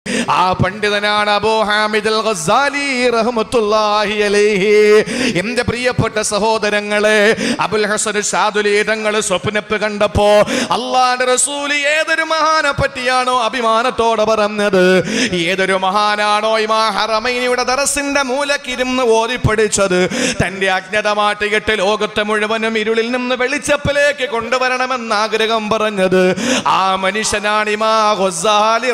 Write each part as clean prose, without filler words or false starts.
ആ പണ്ഡിതനാണ് അബൂ ഹാമിദ് അൽ ഗസാലി റഹ്മത്തുള്ളാഹി അലൈഹി. എന്റെ പ്രിയപ്പെട്ട സഹോദരങ്ങളെ, അബുൽ ഹസൻ ശാദുലി തങ്ങൾ സ്വപ്നപ്പ് കണ്ടപ്പോ അല്ലാഹുവിന്റെ റസൂൽ ഏതൊരു മഹാനെ പറ്റിയാണോ അഭിമാനത്തോടെ പറഞ്ഞത്, ഏതൊരു മഹാനാണോ ഇമാം ഹറമൈനിയുടെ ദറസിന്റെ മൂലക്കിരുന്ന് ഓതി പഠിച്ചത്, തന്റെ അജ്ഞതമായിട്ട് കേട്ട് ലോകത്തെ മുഴുവനും ഇരുളിൽ നിന്ന് വെളിച്ചപ്പിലേക്ക് കൊണ്ടുവരണമെന്ന് ആഗ്രഹം പറഞ്ഞത്, ആ മനുഷ്യനാണ് ഇമാം ഗസാലി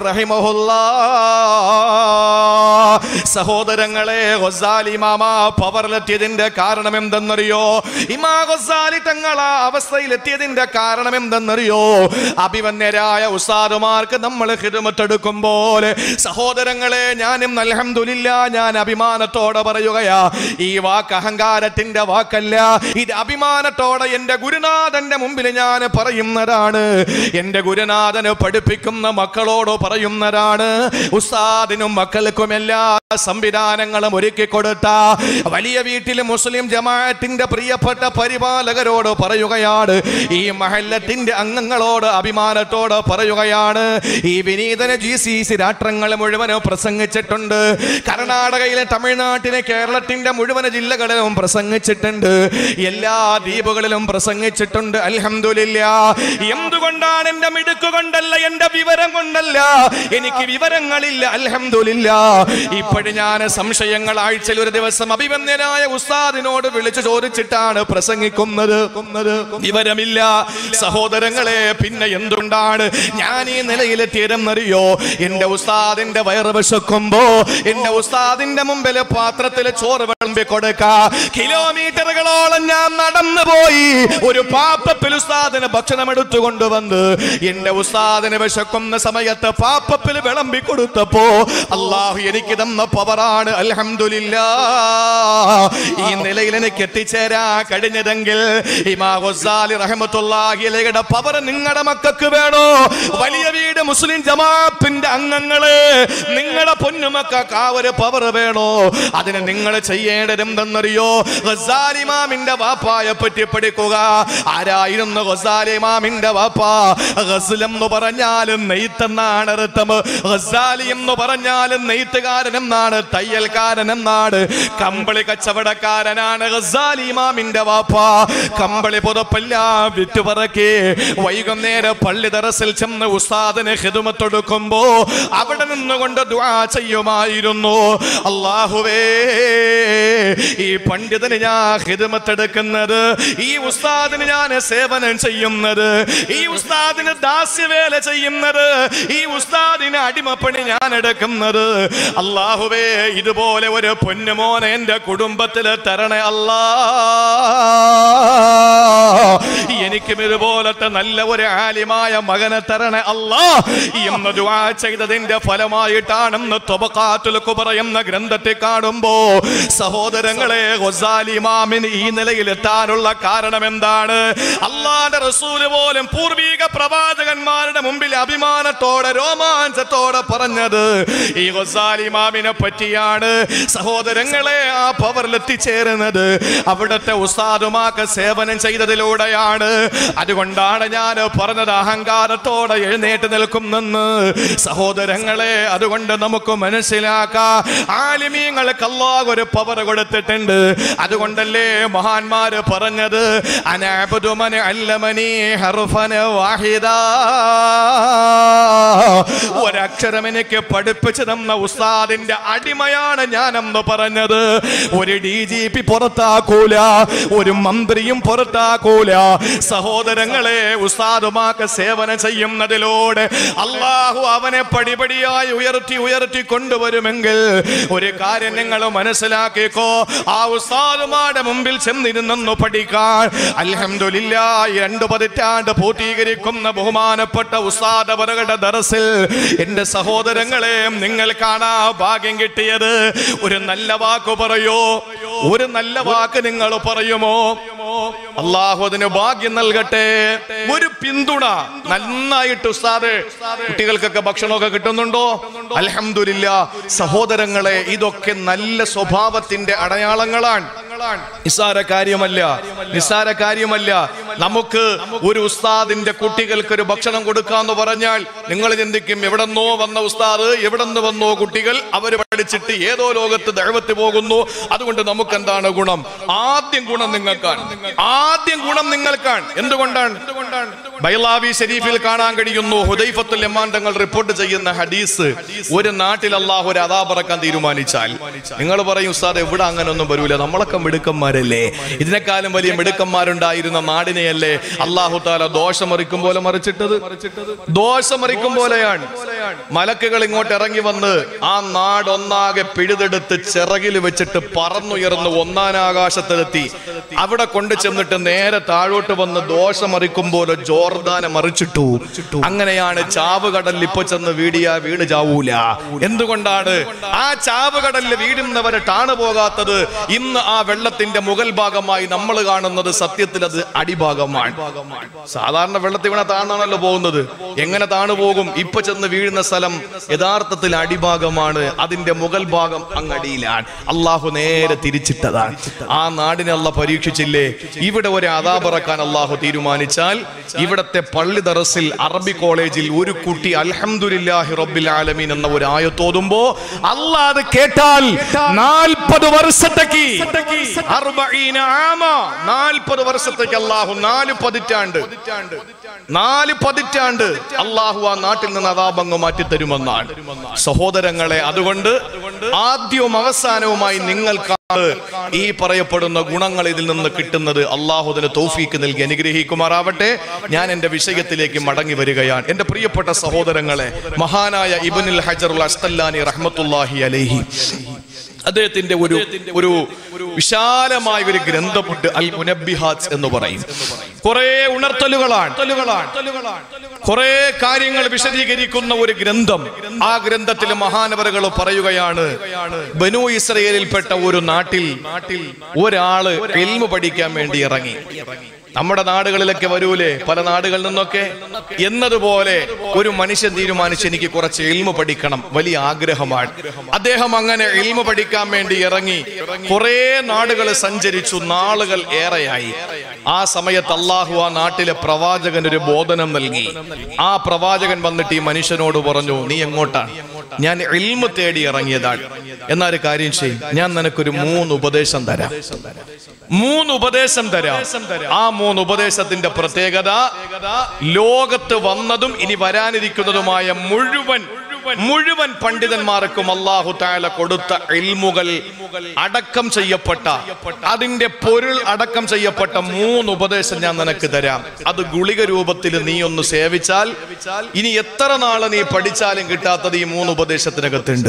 റഹിമഹുല്ലാഹ്. സഹോദരങ്ങളെ, ഗസാലി ഇമാമ പവറിലെത്തിയതിന്റെ കാരണം എന്തെന്നറിയോ? ഇമാം ഗസാലി തങ്ങൾ ആ അവസ്ഥയിലെത്തിയതിന്റെ കാരണം എന്തെന്നറിയോ? അഭിമന്യരായ ഉസ്താദുമാർക്ക് നമ്മൾ ഖിദ്മത്ത് എടുക്കുമ്പോൾ സഹോദരങ്ങളെ, ഞാനും അൽഹംദുലില്ലാ ഞാൻ അഭിമാനത്തോടെ പറയുകയാ, ഈ വാക്ക് അഹങ്കാരത്തിന്റെ വാക്കല്ല, ഇത് അഭിമാനത്തോടെ എന്റെ ഗുരുനാഥന്റെ മുമ്പിൽ ഞാൻ പറയുന്നതാണ്. എന്റെ ഗുരുനാഥന് പഠിപ്പിക്കുന്ന മക്കളോട് പറയുന്നതാണ്. ഉസ്താദിനും മക്കൾക്കും എല്ലാ സംവിധാനങ്ങളും ഒരുക്കി കൊടുത്ത വലിയ വീട്ടിൽ മുസ്ലിം ജമാഅത്തിന്റെ പ്രിയപ്പെട്ട പരിപാലകരോട് പറയുകയാണ്, ഈ മഹല്ലത്തിന്റെ അംഗങ്ങളോട് അഭിമാനത്തോട് പറയുകയാണ്. ഈ വിനീതന GCC രാഷ്ട്രങ്ങൾ മുഴുവനും പ്രസംഗിച്ചിട്ടുണ്ട്. കർണാടകയിലെ, തമിഴ്നാട്ടിലെ, കേരളത്തിന്റെ മുഴുവൻ ജില്ലകളിലും പ്രസംഗിച്ചിട്ടുണ്ട്. എല്ലാ ദ്വീപുകളിലും പ്രസംഗിച്ചിട്ടുണ്ട്. അൽഹംദുലില്ലാ. എന്തുകൊണ്ടാണ്? എന്റെ മിടുക്ക് കൊണ്ടല്ല, എന്റെ വിവരം കൊണ്ടല്ല. എനിക്ക് വിവരങ്ങളില്ല. അൽഹംദുലില്ലാ. ഇപ്പോഴും ഞാൻ സംശയങ്ങൾ ആഴ്ചയിൽ ഒരു ദിവസം അഭിമന്യനായ ഉസ്താദിനോട് വിളിച്ചു ചോദിച്ചിട്ടാണ് പ്രസംഗിക്കുന്നത്. വിവരമില്ല. സഹോദരങ്ങളെ, പിന്നെ എന്തുകൊണ്ടാണ് ഞാൻ ഈ നിലയിലെത്തിയതെന്നറിയോ? എന്റെ ഉസ്താദിന്റെ വയറ് വിശക്കുമ്പോ എന്റെ ഉസ്താദിന്റെ മുമ്പിൽ പാത്രത്തിൽ ചോറ് വിളമ്പി കൊടുക്ക. കിലോമീറ്ററുകളോളം ഞാൻ നടന്നു പോയി ഒരു പാപ്പപ്പിൽ ഉസ്താദിന് ഭക്ഷണം എടുത്തു കൊണ്ടുവന്ന് എന്റെ ഉസ്താദിന് വിശക്കുന്ന സമയത്ത് പാപ്പപ്പിൽ വിളമ്പി കൊടുത്തപ്പോ അല്ലാഹു എനിക്ക് തന്ന പവറാണ്. അൽഹംദുലില്ലാ. ഈ നിലയിൽ എനിക്ക് എത്തിച്ചേരാ കഴിഞ്ഞതെങ്കിൽ ഇമാം ഗസാലി റഹ്മത്തുള്ളാഹി അലൈഹിയുടെ പവർ നിങ്ങളുടെ മക്കൾക്ക് വേണോ? വലിയ വീട് മുസ്ലിം ജമാഅത്തിന്റെ അംഗങ്ങളെ, നിങ്ങളുടെ പൊന്നുമക്കൾക്ക് ആ ഒരു പവർ വേണോ? അതിന് നിങ്ങൾ ചെയ്യേണ്ടത് എന്തെന്നറിയോ? ഗസാലി ഇമാമിന്റെ വാപ്പായെ പറ്റി പഠിക്കുക. ആരായിരുന്നു ഗസാലി ഇമാമിന്റെ വാപ്പ? ഗസ്ൽ എന്ന് പറഞ്ഞാൽ നെയ്ത്തെന്നാണ് അർത്ഥം. ഗസാലി എന്ന് പറഞ്ഞാൽ നെയ്ത്തുകാരൻ എന്നാണ്, തയ്യൽക്കാരൻ എന്നാണ്, കമ്പിളി കച്ചവടക്കാരനാണ് ഗസാലി ഇമാമിന്റെ വാപ്പ. കമ്പിളി പുതപ്പെല്ലാം വിറ്റുപറക്കി വൈകുന്നേരം പള്ളി ദറസിൽ ചെന്ന് ഉസ്താദിന് ഖിദ്മത്ത് എടുക്കുമ്പോ അവിടെ നിന്നുകൊണ്ട് ദുആ ചെയ്യുമായിരുന്നു. അല്ലാഹുവേ, ഈ പണ്ഡിതന് ഞാൻ ഖിദ്മത്ത് എടുക്കുന്നത്, ഈ ഉസ്താദിന് ഞാൻ സേവനം ചെയ്യുന്നത്, ഈ ഉസ്താദിന് ദാസ്യവേല ചെയ്യുന്നത്, ഈ ഉസ്താദിന് അടിമപ്പണി ഞാൻ എടുക്കുന്നത്, അല്ലാഹുവേ ഇതുപോലെ ഒരു പൊന്നുമോനെ എന്റെ കുടുംബത്തിൽ തരണേ അല്ലാ. എനിക്കും ഇതുപോലത്തെ നല്ല ഒരു ആലിമായ മകനെ തരണേ അല്ലാ എന്ന് ദുആ ചെയ്തതിന്റെ ഫലമായിട്ടാണെന്ന് തബഖാത്തുൽ കുബ്ര എന്ന ഗ്രന്ഥത്തെ കാണുമ്പോ സഹോദരങ്ങളെ, ഗസാലി ഇമാമിന് ഈ നിലയിൽ എത്താനുള്ള കാരണം എന്താണ്? അല്ലാഹുവിന്റെ റസൂൽ പോലും പൂർവിക പ്രവാചകന്മാരുടെ മുമ്പിൽ അഭിമാനത്തോടെ രോമാഞ്ചത്തോടെ പറഞ്ഞത് ഈ ഗസാലി ഇമാമിനെ പറ്റിയാണ്. സഹോദരങ്ങളെ, ആ പവറിൽ എത്തിച്ചേരുന്നത് അവിടുത്തെ ഉസ്താദുമാക്ക് സേവനം ചെയ്തതിലൂടെയാണ്. അതുകൊണ്ടാണ് ഞാൻ പറഞ്ഞത് അഹങ്കാരത്തോടെ എഴുന്നേറ്റ് നിൽക്കുന്നെന്ന്. സഹോദരങ്ങളെ, അതുകൊണ്ട് നമുക്ക് മനസ്സിലാക്കാം, ആലിമീങ്ങൾക്ക് അല്ലാഹു ഒരു പവർ കൊടുത്തിട്ടുണ്ട്. അതുകൊണ്ടല്ലേ മഹാന്മാര് പറഞ്ഞത്, അനഅബ്ദു മൻ അല്ലമനി ഹർഫൻ വാഹിദാ, ഒരക്ഷരം എനിക്ക് പഠിപ്പിച്ചു തന്ന ഉസ്താദിന്റെ അടിമയാണ് ഞാനെന്ന് പറഞ്ഞത്. ഒരു DGP പുറത്താക്കൂല, ഒരു മന്ത്രിയും പുറത്താക്കൂല. സഹോദരങ്ങളെ, ഉസ്താദുമാക്ക് സേവനം ചെയ്യുന്നതിലൂടെ അല്ലാഹു അവനെ പടിപടിയായി ഉയർത്തി കൊണ്ടുവരുമെങ്കിൽ ഒരു കാര്യം നിങ്ങൾ മനസ്സിലാക്കിക്കോ, ആ ഉസ്താദുമാരുടെ മുമ്പിൽ ചെന്നിരുന്നു പഠിക്കാൻ അൽഹംദുലില്ലാഹ് 2 പതിറ്റാണ്ട് പൂർത്തീകരിക്കുന്ന ബഹുമാനപ്പെട്ട ഉസ്താദ് അവരുടെ ദർസിൽ എന്റെ സഹോദരങ്ങളെ നിങ്ങൾ കാണാ ഭാഗ്യം കിട്ടിയത്. ഒരു നല്ല വാക്ക് പറയോ? ഒരു നല്ല വാക്ക് നിങ്ങൾ പറയുമോ? അല്ലാഹു അതിന് ഭാഗ്യം നൽകട്ടെ. ഒരു പിന്തുണ നന്നായിട്ട് ഉസ്താദ്, കുട്ടികൾക്കൊക്കെ ഭക്ഷണമൊക്കെ കിട്ടുന്നുണ്ടോ? അൽഹംദുലില്ലാഹ്. സഹോദരങ്ങളെ, ഇതൊക്കെ നല്ല സ്വഭാവത്തിന്റെ അടയാളങ്ങളാണ്. നിസ്സാര കാര്യമല്ല. നമുക്ക് ഒരു ഉസ്താദിന്റെ കുട്ടികൾക്ക് ഒരു ഭക്ഷണം കൊടുക്കാന്ന് പറഞ്ഞാൽ നിങ്ങൾ ചിന്തിക്കും, എവിടെന്നോ വന്ന ഉസ്താദ്, എവിടെന്ന് വന്നോ കുട്ടികൾ, അവര് പഠിച്ചിട്ട് ഏതോ ലോകത്ത് ദഅവത്ത് പോകുന്നു, അതുകൊണ്ട് നമുക്ക് എന്താണ് ഗുണം? ആദ്യം ഗുണം നിങ്ങൾക്കാണ്, ആദ്യം ഗുണം നിങ്ങൾക്കാണ്. എന്തുകൊണ്ടാണ്? ബൈലാവി ഷരീഫിൽ കാണാൻ കഴിയുന്നു, ഹുദൈഫത്തുൽ യമാൻ തങ്ങൾ റിപ്പോർട്ട് ചെയ്യുന്ന ഹദീസ്, ഒരു നാട്ടിൽ അല്ലാഹു ഒരു അദാബ് ഇറക്കാൻ തീരുമാനിച്ചാൽ നിങ്ങൾ പറയും, ഉസ്താദ് എവിടെ അങ്ങനെ ഒന്നും വരൂല, നമ്മളൊക്കെ മിടുക്കന്മാരല്ലേ, ഇതിനേക്കാളും വലിയ മിടുക്കന്മാരുണ്ടായിരുന്ന നാടിനെയല്ലേ അല്ലാഹു തആല ദോഷമറിക്കും പോലെ മറിച്ചിട്ടത്? ദോഷമറിക്കും പോലെയാണ്. മലക്കുകൾ ഇങ്ങോട്ട് ഇറങ്ങി വന്ന് ആ നാടൊന്നാകെ പിഴുതെടുത്ത് ചിറകിൽ വെച്ചിട്ട് പറന്നുയർന്ന് ഒന്നാനാകാശത്തെത്തി അവിടെ കൊണ്ടു ചെന്നിട്ട് നേരെ താഴോട്ട് വന്ന് ദോഷമറിക്കും പോലെ ജോർദാനെ മറിച്ചിട്ടു. അങ്ങനെയാണ് ചാവുകടലിൽ ഇപ്പൊ ചെന്ന് വീണ് ചാവൂല. എന്തുകൊണ്ടാണ് ആ ചാവുകടലിൽ വീടുന്നവരെ ടാണു പോകാത്തത്? ഇന്ന് ആ വെള്ളത്തിന്റെ മുകൾ ഭാഗമായി നമ്മൾ കാണുന്നത് സത്യത്തിൽ അത് അടിഭാഗമാണ്. സാധാരണ വെള്ളത്തിൽ വീണ താണാണല്ലോ പോകുന്നത്. എങ്ങനെ താണു പോകും? ഇപ്പൊ ചെന്ന് വീഴുന്ന സ്ഥലം യഥാർത്ഥത്തിൽ അടിഭാഗമാണ്, അതിന്റെ മുകൾ ഭാഗം അങ്ങടിയിലാണ്. അള്ളാഹു നേരെ തിരിച്ചിട്ടതാണ്. ആ നാടിനെ അള്ളാഹ് പരീക്ഷിച്ചില്ലേ? ഇവിടെ ഒരു അദാബ് ഇറക്കാൻ അള്ളാഹു തീരുമാനിച്ചാൽ ഇവിടത്തെ പള്ളി ദറസിൽ അറബി കോളേജിൽ ഒരു കുട്ടി അൽഹംദുലില്ലാഹി റബ്ബിൽ ആലമീൻ എന്ന ഒരു ആയത്ത് ഓതുമ്പോ അല്ലാഹ് അത് കേട്ടാൽ 40 വർഷത്തേക്ക് 40 വർഷത്തേക്ക് അല്ലാഹു 4 പതിറ്റാണ്ട് അല്ലാഹു ആ നാട്ടിൽ നിന്ന് അദാബ് മാറ്റി തരുമെന്നാണ്. സഹോദരങ്ങളെ, അതുകൊണ്ട് ആദ്യവും അവസാനവുമായി നിങ്ങൾക്ക് ഈ പറയപ്പെടുന്ന ഗുണങ്ങൾ ഇതിൽ നിന്ന് കിട്ടുന്നത്. അല്ലാഹു അതിന് തൗഫീക്ക് നൽകി അനുഗ്രഹിക്കുമാറാവട്ടെ. ഞാൻ എന്റെ വിഷയത്തിലേക്ക് മടങ്ങി വരികയാണ്. എന്റെ പ്രിയപ്പെട്ട സഹോദരങ്ങളെ, മഹാനായ ഇബ്നുൽ ഹജറുൽ അസ്ഖലാനി റഹ്മത്തുള്ളാഹി അലൈഹി അദ്ദേഹത്തിന്റെ ഒരു വിശാലമായ ഒരു ഗ്രന്ഥമുണ്ട്, അൽ മുനബ്ബിഹാത്ത് എന്ന് പറയും. കുറെ ഉണർത്തലുകളാണ്, കുറെ കാര്യങ്ങൾ വിശദീകരിക്കുന്ന ഒരു ഗ്രന്ഥം. ആ ഗ്രന്ഥത്തിൽ മഹാനവറുകൾ പറയുകയാണ്, ബനൂ ഇസ്രായേലിൽപ്പെട്ട ഒരു നാട്ടിൽ ഒരാള് ഇൽമു പഠിക്കാൻ വേണ്ടി ഇറങ്ങി. നമ്മുടെ നാടുകളിലൊക്കെ വരൂലേ, പല നാടുകളിൽ നിന്നൊക്കെ എന്നതുപോലെ ഒരു മനുഷ്യൻ തീരുമാനിച്ച് എനിക്ക് കുറച്ച് ഇൽമു പഠിക്കണം, വലിയ ആഗ്രഹമാണ്. അദ്ദേഹം അങ്ങനെ ഇൽമു പഠിക്കാൻ വേണ്ടി ഇറങ്ങി. കുറെ നാടുകൾ സഞ്ചരിച്ചു, നാളുകൾ ഏറെയായി. ആ സമയത്ത് അല്ലാഹു ആ നാട്ടിലെ പ്രവാചകൻ ഒരു ബോധനം നൽകി. ആ പ്രവാചകൻ വന്നിട്ട് ഈ മനുഷ്യനോട് പറഞ്ഞു, നീ എങ്ങോട്ടാണ്? ഞാൻ ഇൽമു തേടി ഇറങ്ങിയതാണ്. എന്നൊരു കാര്യം ചെയ്യും, ഞാൻ നിനക്കൊരു 3 ഉപദേശം തരാം. 3 ഉപദേശം തരാം. ആ 3 ഉപദേശത്തിന്റെ പ്രത്യേകത, ലോകത്ത് വന്നതും ഇനി വരാനിരിക്കുന്നതുമായ മുഴുവൻ പണ്ഡിതന്മാർക്കും അല്ലാഹു തആല കൊടുത്ത ഇൽമുകൾ അടക്കം ചെയ്യപ്പെട്ട, അതിന്റെ പൊരുൾ അടക്കം ചെയ്യപ്പെട്ട 3 ഉപദേശം ഞാൻ നിനക്ക് തരാം. അത് ഗുളിക രൂപത്തിൽ നീ ഒന്ന് സേവിച്ചാൽ ഇനി എത്ര നാളെ നീ പഠിച്ചാലും കിട്ടാത്തത് ഈ 3 ഉപദേശത്തിനകത്തുണ്ട്.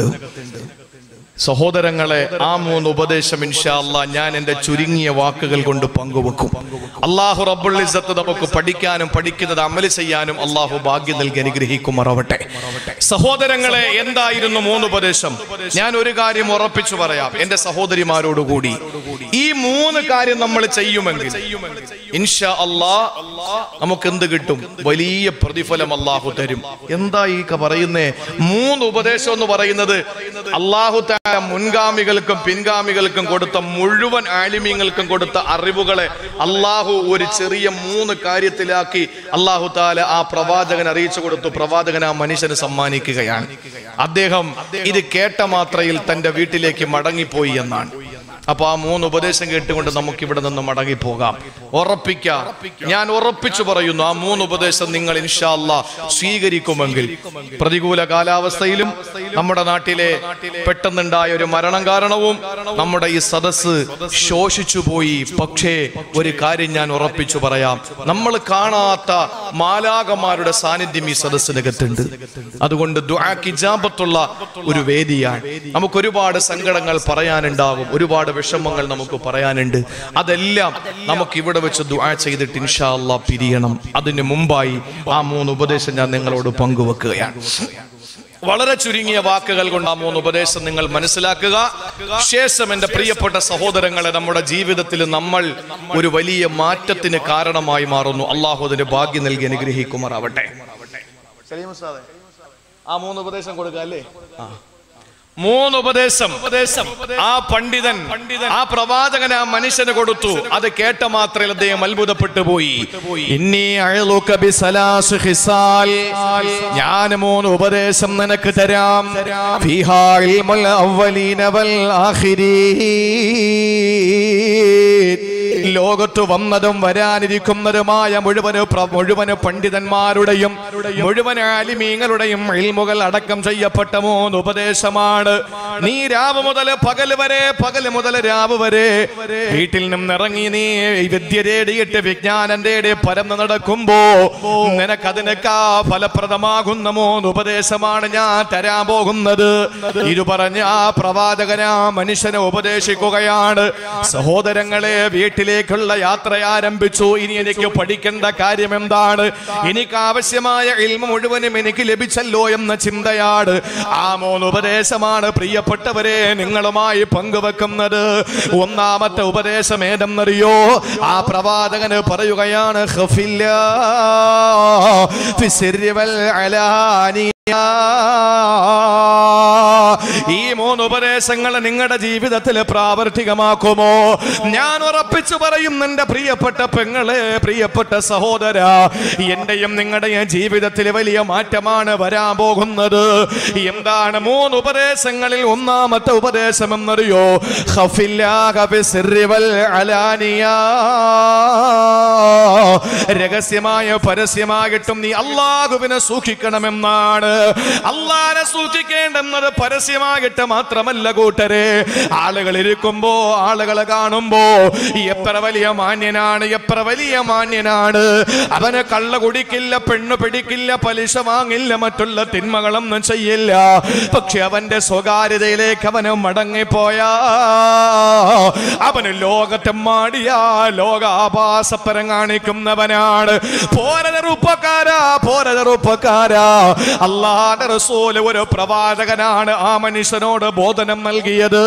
സഹോദരങ്ങളെ, ആ 3 ഉപദേശം ഇൻഷാ അല്ലാഹ് ഞാൻ എന്റെ ചുരുങ്ങിയ വാക്കുകൾ കൊണ്ട് പങ്കുവെക്കും. അല്ലാഹു റബ്ബുൽ ഇസ്സത്ത് നമുക്ക് പഠിക്കാനും പഠിക്കുന്നത് അമല് ചെയ്യാനും അല്ലാഹു ഭാഗ്യം നൽകി അനുഗ്രഹിക്കുമാറാവട്ടെ. സഹോദരങ്ങളെ, എന്തായിരുന്നു 3 ഉപദേശം? ഞാൻ ഒരു കാര്യം ഉറപ്പിച്ചു പറയാം എന്റെ സഹോദരിമാരോടുകൂടി. ഈ 3 കാര്യം നമ്മൾ ചെയ്യുമെങ്കിൽ ഇൻഷാ അല്ലാഹ് നമുക്ക് എന്ത് കിട്ടും? വലിയ പ്രതിഫലം അല്ലാഹു തരും. എന്താ ഈ പറയുന്നേ? 3 ഉപദേശം എന്ന് പറയുന്നത് അല്ലാഹു മുൻഗാമികൾക്കും പിൻഗാമികൾക്കും കൊടുത്ത, മുഴുവൻ ആലിമീങ്ങൾക്കും കൊടുത്ത അറിവുകളെ അല്ലാഹു ഒരു ചെറിയ 3 കാര്യത്തിലാക്കി അല്ലാഹു തആല ആ പ്രവാചകൻ അറിയിച്ചു കൊടുത്തു. പ്രവാചകൻ ആ മനുഷ്യന് സമ്മാനിക്കുകയാണ്. അദ്ദേഹം ഇത് കേട്ട മാത്രയിൽ തന്റെ വീട്ടിലേക്ക് മടങ്ങിപ്പോയി എന്നാണ്. അപ്പൊ ആ 3 ഉപദേശം കേട്ടുകൊണ്ട് നമുക്ക് ഇവിടെ നിന്ന് മടങ്ങിപ്പോകാം. ഉറപ്പിക്കാം, ഞാൻ ഉറപ്പിച്ചു പറയുന്നു, ആ 3 ഉപദേശം നിങ്ങൾ ഇൻഷാ അല്ലാഹ് സ്വീകരിക്കുമെങ്കിൽ പ്രതികൂല കാലാവസ്ഥയിലും നമ്മുടെ നാട്ടിലെ പെട്ടെന്നുണ്ടായ ഒരു മരണം കാരണവും നമ്മുടെ ഈ സദസ്സ് ശോഷിച്ചു പോയി. പക്ഷേ ഒരു കാര്യം ഞാൻ ഉറപ്പിച്ചു പറയാം, നമ്മൾ കാണാത്ത മാലാഖമാരുടെ സാന്നിധ്യം ഈ സദസ്സിനകത്തുണ്ട്. അതുകൊണ്ട് ദുആക്ക് ഇജാബത്തുള്ള ഒരു വേദിയാണ്. നമുക്ക് ഒരുപാട് സങ്കടങ്ങൾ പറയാനുണ്ടാകും, ഒരുപാട് വിഷമങ്ങൾ നമുക്ക് പറയാനുണ്ട്. അതെല്ലാം നമുക്ക് ഇവിടെ വെച്ച് ദുആ ചെയ്തിട്ട് ഇൻഷാ അല്ലാഹ് പിരിയണം. അതിന് മുമ്പായി ആ 3 ഉപദേശം ഞാൻ നിങ്ങളോട് പങ്കുവെക്കുകയാണ്. വളരെ ചുരുങ്ങിയ വാക്കുകൾ കൊണ്ട് ആ 3 ഉപദേശം നിങ്ങൾ മനസ്സിലാക്കുക. ശേഷം എന്റെ പ്രിയപ്പെട്ട സഹോദരങ്ങളെ, നമ്മുടെ ജീവിതത്തിൽ നമ്മൾ ഒരു വലിയ മാറ്റത്തിന് കാരണമായി മാറുന്നു. അല്ലാഹു അതിന് ഭാഗ്യം നൽകി അനുഗ്രഹിക്കുമാറാവട്ടെ. ആ 3 ഉപദേശം കൊടുക്കുക അല്ലേ? മൂന്ന് ഉപദേശം ആ പണ്ഡിതൻ ആ പ്രവാചകൻ ആ മനുഷ്യന് കൊടുത്തു. അത് കേട്ട മാത്രയിൽ അദ്ദേഹം അത്ഭുതപ്പെട്ടു പോയി. ഞാൻ മൂന്ന് ഉപദേശം നിനക്ക് തരാം. ലോകത്ത് വന്നതും വരാനിരിക്കുന്നതുമായ മുഴുവന് പണ്ഡിതന്മാരുടെയും മുഴുവൻ ആലിമീങ്ങളുടെയും ഇൽമുകൾ അടക്കം ചെയ്യപ്പെട്ട മൂന്ന് ഉപദേശമാണ്. നീ രാവ് മുതൽ പകൽ വരെ, പകൽ മുതൽ രാവ് വരെ വീട്ടിൽ നിന്നിറങ്ങി നീ വിദ്യ തേടിയിട്ട് വിജ്ഞാനം തേടി പരന്ന് നടക്കുമ്പോ നിനക്കതിനേക്കാ ഫലപ്രദമാകുന്ന മൂന്ന് ഉപദേശമാണ് ഞാൻ തരാൻ പോകുന്നത്. ഇത് പറഞ്ഞ ആ പ്രവാചകനാ മനുഷ്യനെ ഉപദേശിക്കുകയാണ്. സഹോദരങ്ങളെ, വീട്ടിലേക്കുള്ള യാത്ര ആരംഭിച്ചു. ഇനി എനിക്ക് പഠിക്കേണ്ട കാര്യം എന്താണ്? എനിക്ക് ആവശ്യമായ ഇൽമു മുഴുവനും എനിക്ക് ലഭിച്ചല്ലോ എന്ന ചിന്തയാണ്. ആ മൂന്ന് ഉപദേശമാണ് പ്രിയപ്പെട്ടവരെ നിങ്ങളുമായി പങ്കുവെക്കുന്നത്. ഒന്നാമത്തെ ഉപദേശം ഏതെന്നറിയോ? ആ പ്രവാചകന് പറയുകയാണ്, ഖഫില്ലാ ഫിസ്സിർരി വൽ അലാനിയ. ഈ മൂന്ന് ഉപദേശങ്ങൾ നിങ്ങളുടെ ജീവിതത്തിൽ പ്രാവർത്തികമാക്കുമോ? ഞാൻ ഉറപ്പിച്ചു പറയും എന്റെ പ്രിയപ്പെട്ട പെങ്ങളെ, പ്രിയപ്പെട്ട സഹോദര, എന്റെയും നിങ്ങളുടെയും ജീവിതത്തിൽ വലിയ മാറ്റമാണ് വരാൻ പോകുന്നത്. എന്താണ് മൂന്ന് ഉപദേശങ്ങളിൽ ഒന്നാമത്തെ ഉപദേശം എന്നറിയോ? രഹസ്യമായ പരസ്യമായിട്ടും നീ അല്ലാഹുവിനെ സൂക്ഷിക്കണമെന്നാണ്. അല്ലാഹുവിനെ സൂക്ഷിക്കേണ്ടെന്നത് പരസ്യമായിട്ട് മാത്രമല്ല കൂട്ടരെ. ആളുകൾ ഇരിക്കുമ്പോ, ആളുകളെ കാണുമ്പോ എത്ര വലിയ മാന്യനാണ്, എത്ര വലിയ മാന്യനാണ്. അവന് കള്ള കുടിക്കില്ല, പെണ്ണു പിടിക്കില്ല, പലിശ വാങ്ങില്ല, മറ്റുള്ള തിന്മകളൊന്നും ചെയ്യില്ല. പക്ഷെ അവന്റെ സ്വകാര്യതയിലേക്ക് അവന് മടങ്ങിപ്പോയാ അവന് ലോകത്തെമ്മാടിയാ ലോകാഭാസപ്പരം കാണിക്കുന്നവനാണ്. പോരതെറുപ്പക്കാരാ, പോരതെറുപ്പക്കാരാ, അല്ലാഹുവിന്റെ റസൂൽ ഒരു പ്രവാചകനാണ് ആ മനുഷ്യനോട് ബോധനം നൽകിയത്.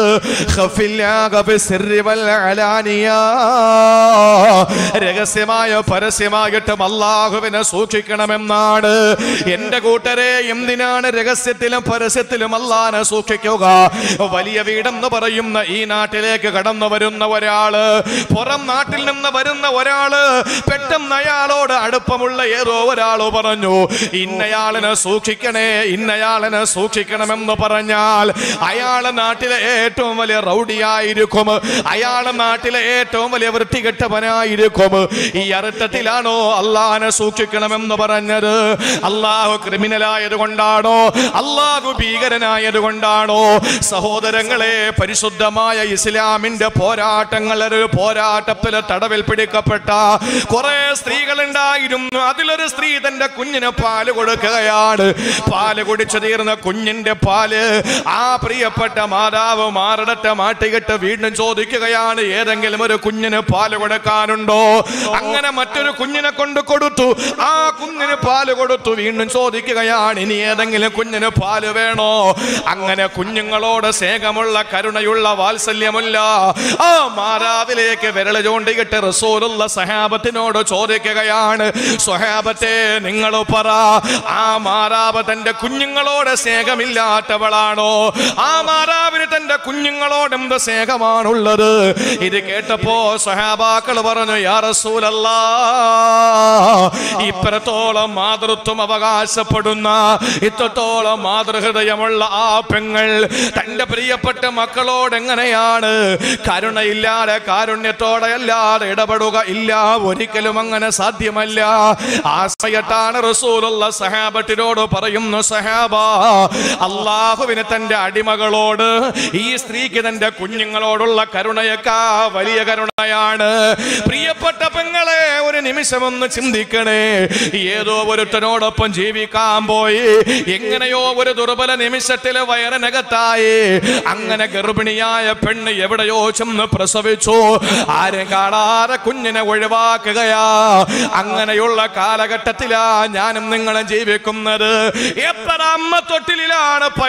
രഹസ്യമായ പരസ്യമായിട്ടും അല്ലാഹുവിനെ സൂക്ഷിക്കണമെന്നാണ്. എന്റെ കൂട്ടരെ, എന്തിനാണ് രഹസ്യത്തിലും പരസ്യത്തിലും അല്ലാഹുവിനെ സൂക്ഷിക്കുക? വലിയ വീടെന്ന് പറയുന്ന ഈ നാട്ടിലേക്ക് കടന്നു വരുന്ന ഒരാള്, പുറം നാട്ടിൽ നിന്ന് വരുന്ന ഒരാള്, പെട്ടെന്ന് അയാളോട് അടുപ്പമുള്ള ഏതോ ഒരാള് പറഞ്ഞു, ഇന്നയാളിനെ സൂക്ഷിക്കണേ, ഇന്നയാളിനെ സൂക്ഷിക്കണമെന്ന് പറഞ്ഞാൽ അയാളെ നാട്ടിലെ ഏറ്റവും വലിയ റൗഡിയായിരിക്കും, അയാളെ നാട്ടിലെ ഏറ്റവും വലിയ വൃത്തികെട്ടവനായിരിക്കും. ഈ അർത്ഥത്തിലാണോ അല്ലാഹുവിനെ സൂക്ഷിക്കണമെന്ന് പറഞ്ഞത്? അല്ലാഹു ക്രിമിനലായത് കൊണ്ടാണോ? അല്ലാഹു ഭീകരനായത് കൊണ്ടാണോ? സഹോദരങ്ങളെ, പരിശുദ്ധമായ ഇസ്ലാമിന്റെ പോരാട്ടത്തിൽ തടവിൽ പിടിക്കപ്പെട്ട കുറെ സ്ത്രീകൾ ഉണ്ടായിരുന്നു. അതിലൊരു സ്ത്രീ തന്റെ കുഞ്ഞിന് പാല് കൊടുക്കുകയാണ്. പാല് കുടിച്ചു തീർന്ന കുഞ്ഞിന്റെ പാല് ആ പ്രിയപ്പെട്ട മാതാവ് മാറിടത്തെ മാട്ടികിട്ട് വീണ്ടും ചോദിക്കുകയാണ്, ഏതെങ്കിലും ഒരു കുഞ്ഞിന് പാല് കൊടുക്കാനുണ്ടോ? അങ്ങനെ മറ്റൊരു കുഞ്ഞിനെ കൊണ്ട് കൊടുത്തു. ആ കുഞ്ഞിന് പാല് കൊടുത്തു. വീണ്ടും ചോദിക്കുകയാണ്, ഇനി ഏതെങ്കിലും കുഞ്ഞിന് പാല് വേണോ? അങ്ങനെ കുഞ്ഞുങ്ങളോട് സ്നേഹമുള്ള, കരുണയുള്ള, വാത്സല്യമുള്ള ആ മാതാവിലേക്ക് വിരൽ ചൂണ്ടിയിട്ട് റസൂലുള്ള സഹാബത്തിനോട് ചോദിക്കുകയാണ്, സ്വഹാബത്തെ നിങ്ങൾ പറ, ആ മാതാവ് തന്റെ കുഞ്ഞുങ്ങളോട് സ്നേഹമില്ലാത്തവളാണോ? ആ മാതാവിന് തന്റെ കുഞ്ഞുങ്ങളോട് എന്ത് സ്നേഹമാണുള്ളത്? ഇത് കേട്ടപ്പോ സ്വഹാബാക്കൾ പറഞ്ഞു, യാ റസൂലല്ലാഹ്, ഇത്രത്തോളം മാതൃത്വം അവകാശപ്പെടുന്ന, ഇത്രത്തോളം മാതൃഹൃദയമുള്ള ആ പെങ്ങൾ തന്റെ പ്രിയപ്പെട്ട മക്കളോട് എങ്ങനെയാണ് കരുണയില്ലാതെ, കാരുണ്യത്തോടെ അല്ലാതെ ഇടപെടുക? ഇല്ല, ഒരിക്കലും അങ്ങനെ സാധ്യമല്ല. ആ സമയത്താണ് റസൂലുള്ള സഹാബത്തിനോട് പറയുന്നു, സഹാബാ, അല്ലാഹുവിന് തന്റെ അടിമകളോട്, ഈ സ്ത്രീക്ക് തന്റെ കുഞ്ഞുങ്ങളോടുള്ള കരുണയേക്കാ വലിയ കരുണയാണ്. പ്രിയപ്പെട്ട പെങ്ങളെ, ഒരു നിമിഷം ഒന്ന് ചിന്തിക്കണേ. ഏതോ ഒരുത്തനോടൊപ്പം ജീവിക്കാൻ പോയി, എങ്ങനെയോ ഒരു ദുർബല നിമിഷത്തില് വയറിനകത്തായി. അങ്ങനെ ഗർഭിണിയായ പെണ്ണ് എവിടെയോ ചെന്ന് പ്രസവിച്ചു. ആരെ കാണാതെ കുഞ്ഞിനെ ഒഴിവാക്കുകയാ. അങ്ങനെയുള്ള കാലഘട്ടത്തിലാ ഞാനും നിങ്ങളും ജീവിക്കുന്നത്. എത്ര അമ്മ തൊട്ടിലാണ് പൈതങ്ങൾ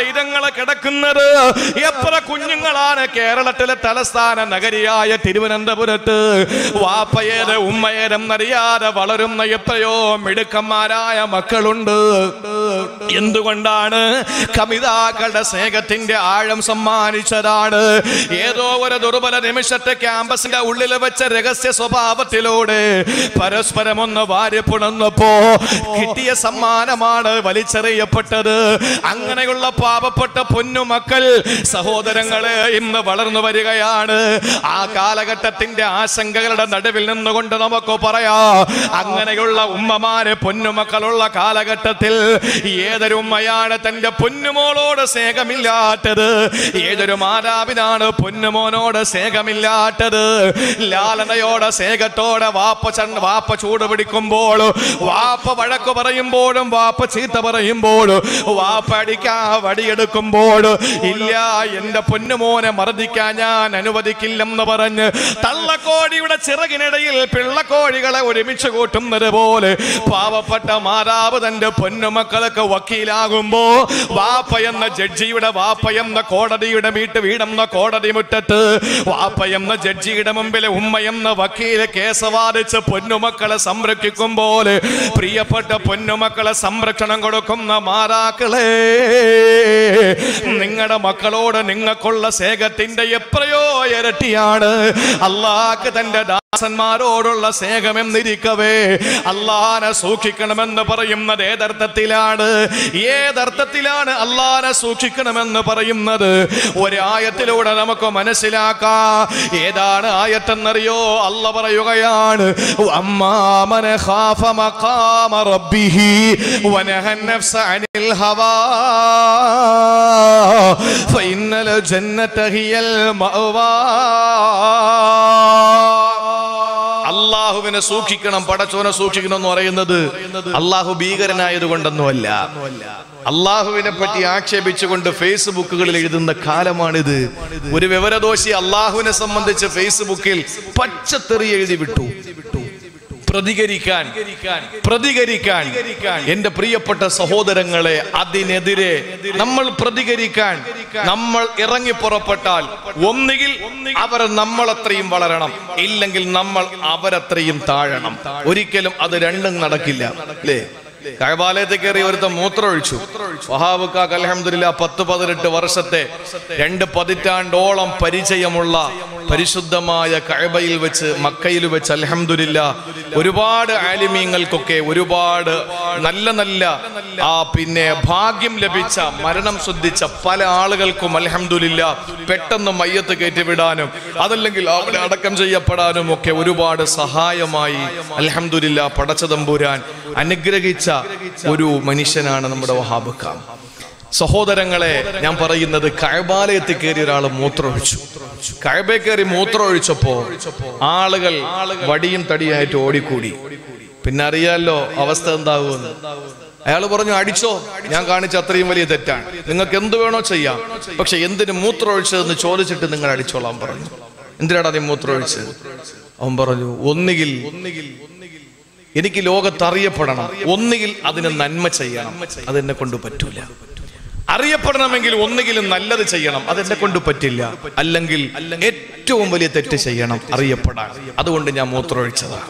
കുഞ്ഞുങ്ങളെ കിടക്കുന്നത്. എത്ര കുഞ്ഞുങ്ങളാണ് കേരളത്തിലെ തലസ്ഥാന നഗരിയായ തിരുവനന്തപുരത്ത് വാപ്പയേത് ഉമ്മയേതെന്നറിയാതെ വളരുന്ന എത്രയോ മിടുക്കന്മാരായ മക്കളുണ്ട്. എന്തുകൊണ്ടാണ്? കമിതാക്കളുടെ സ്നേഹത്തിന്റെ ആഴം സമ്മാനിച്ചതാണ്. ഏതോ ഒരു ദുർബല നിമിഷത്തെ ക്യാമ്പസിന്റെ ഉള്ളിൽ വെച്ച രഹസ്യ സ്വഭാവത്തിലൂടെ പരസ്പരം ഒന്ന് വാരിപ്പുണർന്നപ്പോ കിട്ടിയ സമ്മാനമാണ് വലിച്ചെറിയപ്പെട്ടത്. അങ്ങനെയുള്ള പാവപ്പെട്ട പൊന്നുമക്കൾ സഹോദരങ്ങളെ ഇന്ന് വളർന്നു വരികയാണ്. ആ കാലഘട്ടത്തിന്റെ ആശങ്കകളുടെ നടുവിൽ നിന്നുകൊണ്ട് നമുക്ക് പറയാം, അങ്ങനെയുള്ള ഉമ്മമാര് പൊന്നുമക്കളുള്ള കാലഘട്ടത്തിൽ ഏതൊരു ഉമ്മയാണ് തന്റെ പൊന്നുമോളോട് സ്നേഹമില്ലാത്തത്? ഏതൊരു മാതാവിനാണ് പൊന്നുമോനോട് സ്നേഹമില്ലാത്തത്? ലാലനയോടെ സ്നേഹത്തോടെ വാപ്പ ചൂട് പിടിക്കുമ്പോൾ, വാപ്പ വഴക്ക് പറയുമ്പോഴും, വാപ്പ ചീത്ത പറയുമ്പോഴും, വാപ്പ അടിക്കാൻ വടിയെടുക്കുമ്പോൾ, ഇല്ല എന്റെ പൊന്നുമോനെ മർദ്ദിക്കാൻ ഞാൻ അനുവദിക്കില്ലെന്ന് പറഞ്ഞ് തള്ളക്കോഴിയുടെ ചിറകിനിടയിൽ പിള്ളക്കോഴികളെ ഒരുമിച്ച് കൂട്ടുന്നത് പോലെ പാവപ്പെട്ട മാതാവ് തന്റെ പൊന്നുമക്കൾക്ക് വക്കീലാകുമ്പോ വാപ്പ എന്ന ജഡ്ജിയുടെ, വാപ്പ എന്ന കോടതിയുടെ വീടെന്ന കോടതി മുറ്റത്ത് വാപ്പ എന്ന ജഡ്ജിയുടെ മുമ്പിൽ ഉമ്മ എന്ന വക്കീല് കേസ് വാദിച്ച് പൊന്നുമക്കളെ സംരക്ഷിക്കുമ്പോൾ, പ്രിയപ്പെട്ട പൊന്നുമക്കളെ സംരക്ഷണം കൊടുക്കുന്ന മാതാക്കളെ, നിങ്ങളുടെ മക്കളോട് നിങ്ങൾക്കുള്ള സ്നേഹത്തിന്റെ എത്രയോ ഇരട്ടിയാണ് അല്ലാഹ് തന്റെ ദാസന്മാരോടുള്ള സ്നേഹമെന്നിരിക്കവേ അല്ലാഹനെ സൂക്ഷിക്കണമെന്ന് പറയുന്നത് ഏതർത്ഥത്തിലാണ്? ഏതർത്ഥത്തിലാണ് അല്ലാഹനെ സൂക്ഷിക്കണമെന്ന് പറയുന്നത്? ഒരായത്തിലൂടെ നമുക്ക് മനസ്സിലാക്കാം. ഏതാണ് ആയത്തെന്നറിയോ? അല്ലാഹ് പറയുകയാണ്, അമ്മാമൻ ഖാഫ മഖാമ റബ്ബിഹി വനഹ നഫ്സ അനിൽ ഹവാ ഫഇന്നൽ ജന്നത ഹിയൽ മഅവാ. അള്ളാഹുവിനെ സൂക്ഷിക്കണം, പടച്ചോനെ സൂക്ഷിക്കണം എന്ന് പറയുന്നത് അള്ളാഹു ഭീകരനായത് കൊണ്ടൊന്നുമല്ല. അള്ളാഹുവിനെ പറ്റി ആക്ഷേപിച്ചുകൊണ്ട് ഫേസ്ബുക്കുകളിൽ എഴുതുന്ന കാലമാണിത്. ഒരു വിവരദോഷി അള്ളാഹുവിനെ സംബന്ധിച്ച് ഫേസ്ബുക്കിൽ പച്ചത്തെറി എഴുതി വിട്ടു. പ്രതികരിക്കാൻ എന്റെ പ്രിയപ്പെട്ട സഹോദരങ്ങളെ, അതിനെതിരെ നമ്മൾ പ്രതികരിക്കാൻ നമ്മൾ ഇറങ്ങി പുറപ്പെട്ടാൽ ഒന്നുകിൽ അവർ നമ്മളത്രയും വളരണം, ഇല്ലെങ്കിൽ നമ്മൾ അവരത്രയും താഴണം. ഒരിക്കലും അത് രണ്ടും നടക്കില്ല, അല്ലേ? കഅബാലയത്തിൽ കയറി ഒരുത്ത മൂത്രമൊഴിച്ചു. വഹാബുക്കാക്ക് അൽഹംദുലില്ലാഹ് 10-18 വർഷത്തെ 2 പതിറ്റാണ്ടോളം പരിചയമുള്ള പരിശുദ്ധമായ കഅബയിൽ വെച്ച്, മക്കയിൽ വെച്ച് അൽഹംദുലില്ലാഹ് ഒരുപാട് ആലിമീങ്ങൾക്കൊക്കെ ഒരുപാട് നല്ല ഭാഗ്യം ലഭിച്ച, മരണം ശ്രദ്ധിച്ച പല ആളുകൾക്കും അൽഹംദുലില്ലാഹ് പെട്ടെന്ന് മയ്യത്ത് കയറ്റിവിടാനും അതല്ലെങ്കിൽ അവിടെ അടക്കം ചെയ്യപ്പെടാനും ഒക്കെ ഒരുപാട് സഹായമായി അൽഹംദുലില്ലാഹ് പടച്ചതമ്പുരാൻ അനുഗ്രഹിച്ച ഒരു മനുഷ്യനാണ് നമ്മുടെ വഹാബുക്ക. സഹോദരങ്ങളെ, ഞാൻ പറയുന്നത്, കഅബാലയത്തിൽ കയറി ഒരാൾ മൂത്രമൊഴിച്ചു. കഅബയിൽ കയറി മൂത്രമൊഴിച്ചപ്പോ ആളുകൾ വടിയും തടിയായിട്ട് ഓടിക്കൂടി. പിന്നെ അറിയാലോ അവസ്ഥ എന്താകുമെന്ന്. അയാൾ പറഞ്ഞു, അടിച്ചോ, ഞാൻ കാണിച്ച അത്രയും വലിയ തെറ്റാണ്, നിങ്ങൾക്ക് എന്ത് വേണോ ചെയ്യാം, പക്ഷെ എന്തിന് മൂത്രമൊഴിച്ചതെന്ന് ചോദിച്ചിട്ട് നിങ്ങൾ അടിച്ചോളാൻ പറഞ്ഞു. എന്തിനാണ് നീ മൂത്രമൊഴിച്ചത്? അവൻ പറഞ്ഞു, ഒന്നുകിൽ എനിക്ക് ലോകത്ത് അറിയപ്പെടണം, ഒന്നുകിൽ അതിന് നന്മ ചെയ്യണം, അതെന്നെ കൊണ്ട് പറ്റൂല. അറിയപ്പെടണമെങ്കിൽ ഒന്നുകിലും നല്ലത് ചെയ്യണം, അതെന്നെ കൊണ്ട് പറ്റില്ല, അല്ലെങ്കിൽ ഏറ്റവും വലിയ തെറ്റ് ചെയ്യണം അറിയപ്പെടാൻ, അതുകൊണ്ട് ഞാൻ മൂത്രമൊഴിച്ചതാണ്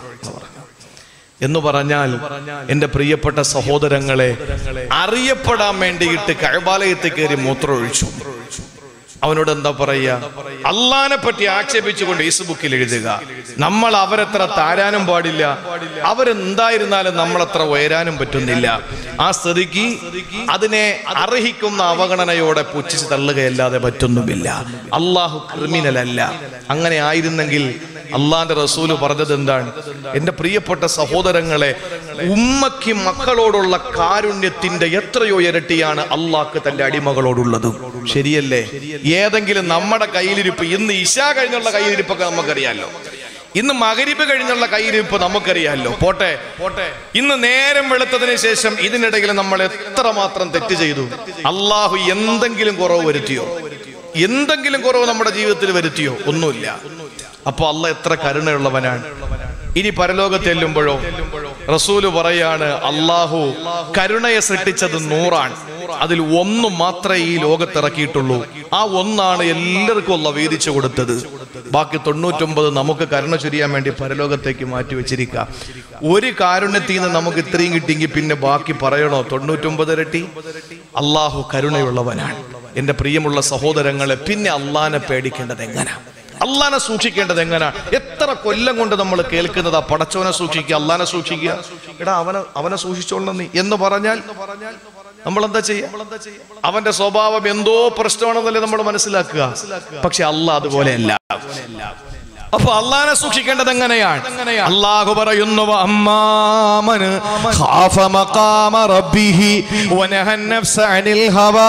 എന്ന് പറഞ്ഞാൽ, എന്റെ പ്രിയപ്പെട്ട സഹോദരങ്ങളെ, അറിയപ്പെടാൻ വേണ്ടിയിട്ട് കഅബാലയത്തിൽ കയറി മൂത്രമൊഴിച്ചു. അവനോട് എന്താ പറയാ? അള്ളാനെ പറ്റി ആക്ഷേപിച്ചുകൊണ്ട് ഫേസ്ബുക്കിൽ എഴുതുക. നമ്മൾ അവരത്ര താരാനും പാടില്ല, അവരെന്തായിരുന്നാലും നമ്മളത്ര ഉയരാനും പറ്റുന്നില്ല. ആ സ്ഥിതിക്ക് അതിനെ അർഹിക്കുന്ന അവഗണനയോടെ പുച്ഛിച്ച് തള്ളുകയല്ലാതെ പറ്റുന്നുമില്ല. അള്ളാഹു ക്രിമിനൽ അല്ല. അങ്ങനെ ആയിരുന്നെങ്കിൽ അള്ളാന്റെ റസൂല് പറഞ്ഞത് എന്താണ്? എന്റെ പ്രിയപ്പെട്ട സഹോദരങ്ങളെ, ഉമ്മയ്ക്ക് മക്കളോടുള്ള കാരുണ്യത്തിന്റെ എത്രയോ ഇരട്ടിയാണ് അള്ളാഹ്ക്ക് തന്റെ അടിമകളോടുള്ളത്. ശരിയല്ലേ? ഏതെങ്കിലും നമ്മുടെ കയ്യിലിരിപ്പ്, ഇന്ന് ഇശാ കഴിഞ്ഞുള്ള കയ്യിലിരിപ്പൊക്കെ നമുക്കറിയാലോ, ഇന്ന് മഗ്‌രിബ് കഴിഞ്ഞുള്ള കയ്യിലിരിപ്പ് നമുക്കറിയാലോ. പോട്ടെ, ഇന്ന് നേരം വെളുത്തതിന് ശേഷം ഇതിനിടയിൽ നമ്മൾ എത്രമാത്രം തെറ്റ് ചെയ്തു. അള്ളാഹു എന്തെങ്കിലും കുറവ് വരുത്തിയോ? എന്തെങ്കിലും കുറവ് നമ്മുടെ ജീവിതത്തിൽ വരുത്തിയോ? ഒന്നുമില്ല. അപ്പൊ അള്ളാഹ് എത്ര കരുണയുള്ളവനാണ്. ഇനി പരലോകത്ത് ചെല്ലുമ്പോഴോ റസൂല് പറയാണ്, അള്ളാഹു കരുണയെ സൃഷ്ടിച്ചത് 100 ആണ്. അതിൽ ഒന്ന് മാത്രമേ ഈ ലോകത്തിറക്കിയിട്ടുള്ളൂ. ആ ഒന്നാണ് എല്ലാവർക്കും അല്ലാഹു വീതിച്ചു കൊടുത്തത്. ബാക്കി 99 നമുക്ക് കരുണ ചൊരിയാൻ വേണ്ടി പരലോകത്തേക്ക് മാറ്റി വെച്ചിരിക്കുക. ഒരു കാരുണ്യത്തിൽ നിന്ന് നമുക്ക് ഇത്രയും കിട്ടിയെങ്കിൽ പിന്നെ ബാക്കി പറയണോ? 99 ഇരട്ടി. അള്ളാഹു കരുണയുള്ളവനാണ്. എന്റെ പ്രിയമുള്ള സഹോദരങ്ങളെ, പിന്നെ അള്ളാനെ പേടിക്കേണ്ടത് എങ്ങനെ? അള്ളാനെ സൂക്ഷിക്കേണ്ടത് എങ്ങനെ? എത്ര കൊല്ലം കൊണ്ട് നമ്മൾ കേൾക്കുന്നതാ പടച്ചോനെ സൂക്ഷിക്കുക, അള്ളാനെ സൂക്ഷിക്കുക. എടാ അവനെ സൂക്ഷിച്ചോളണം നീ എന്ന് പറഞ്ഞാൽ നമ്മൾ എന്താ ചെയ്യാ? അവന്റെ സ്വഭാവം എന്തോ പ്രശ്നമാണെന്നല്ലേ നമ്മൾ മനസ്സിലാക്കുക. പക്ഷെ അള്ളാഹ് അതുപോലെയല്ല. അപ്പൊ അള്ളാനെ സൂക്ഷിക്കേണ്ടത് എങ്ങനെയാണ്? അള്ളാഹു പറയുന്നു, അമ്മാമൻ ഖാഫ മഖാമ റബ്ബിഹി വനഹൻ നഫ്സ അനിൽ ഹവാ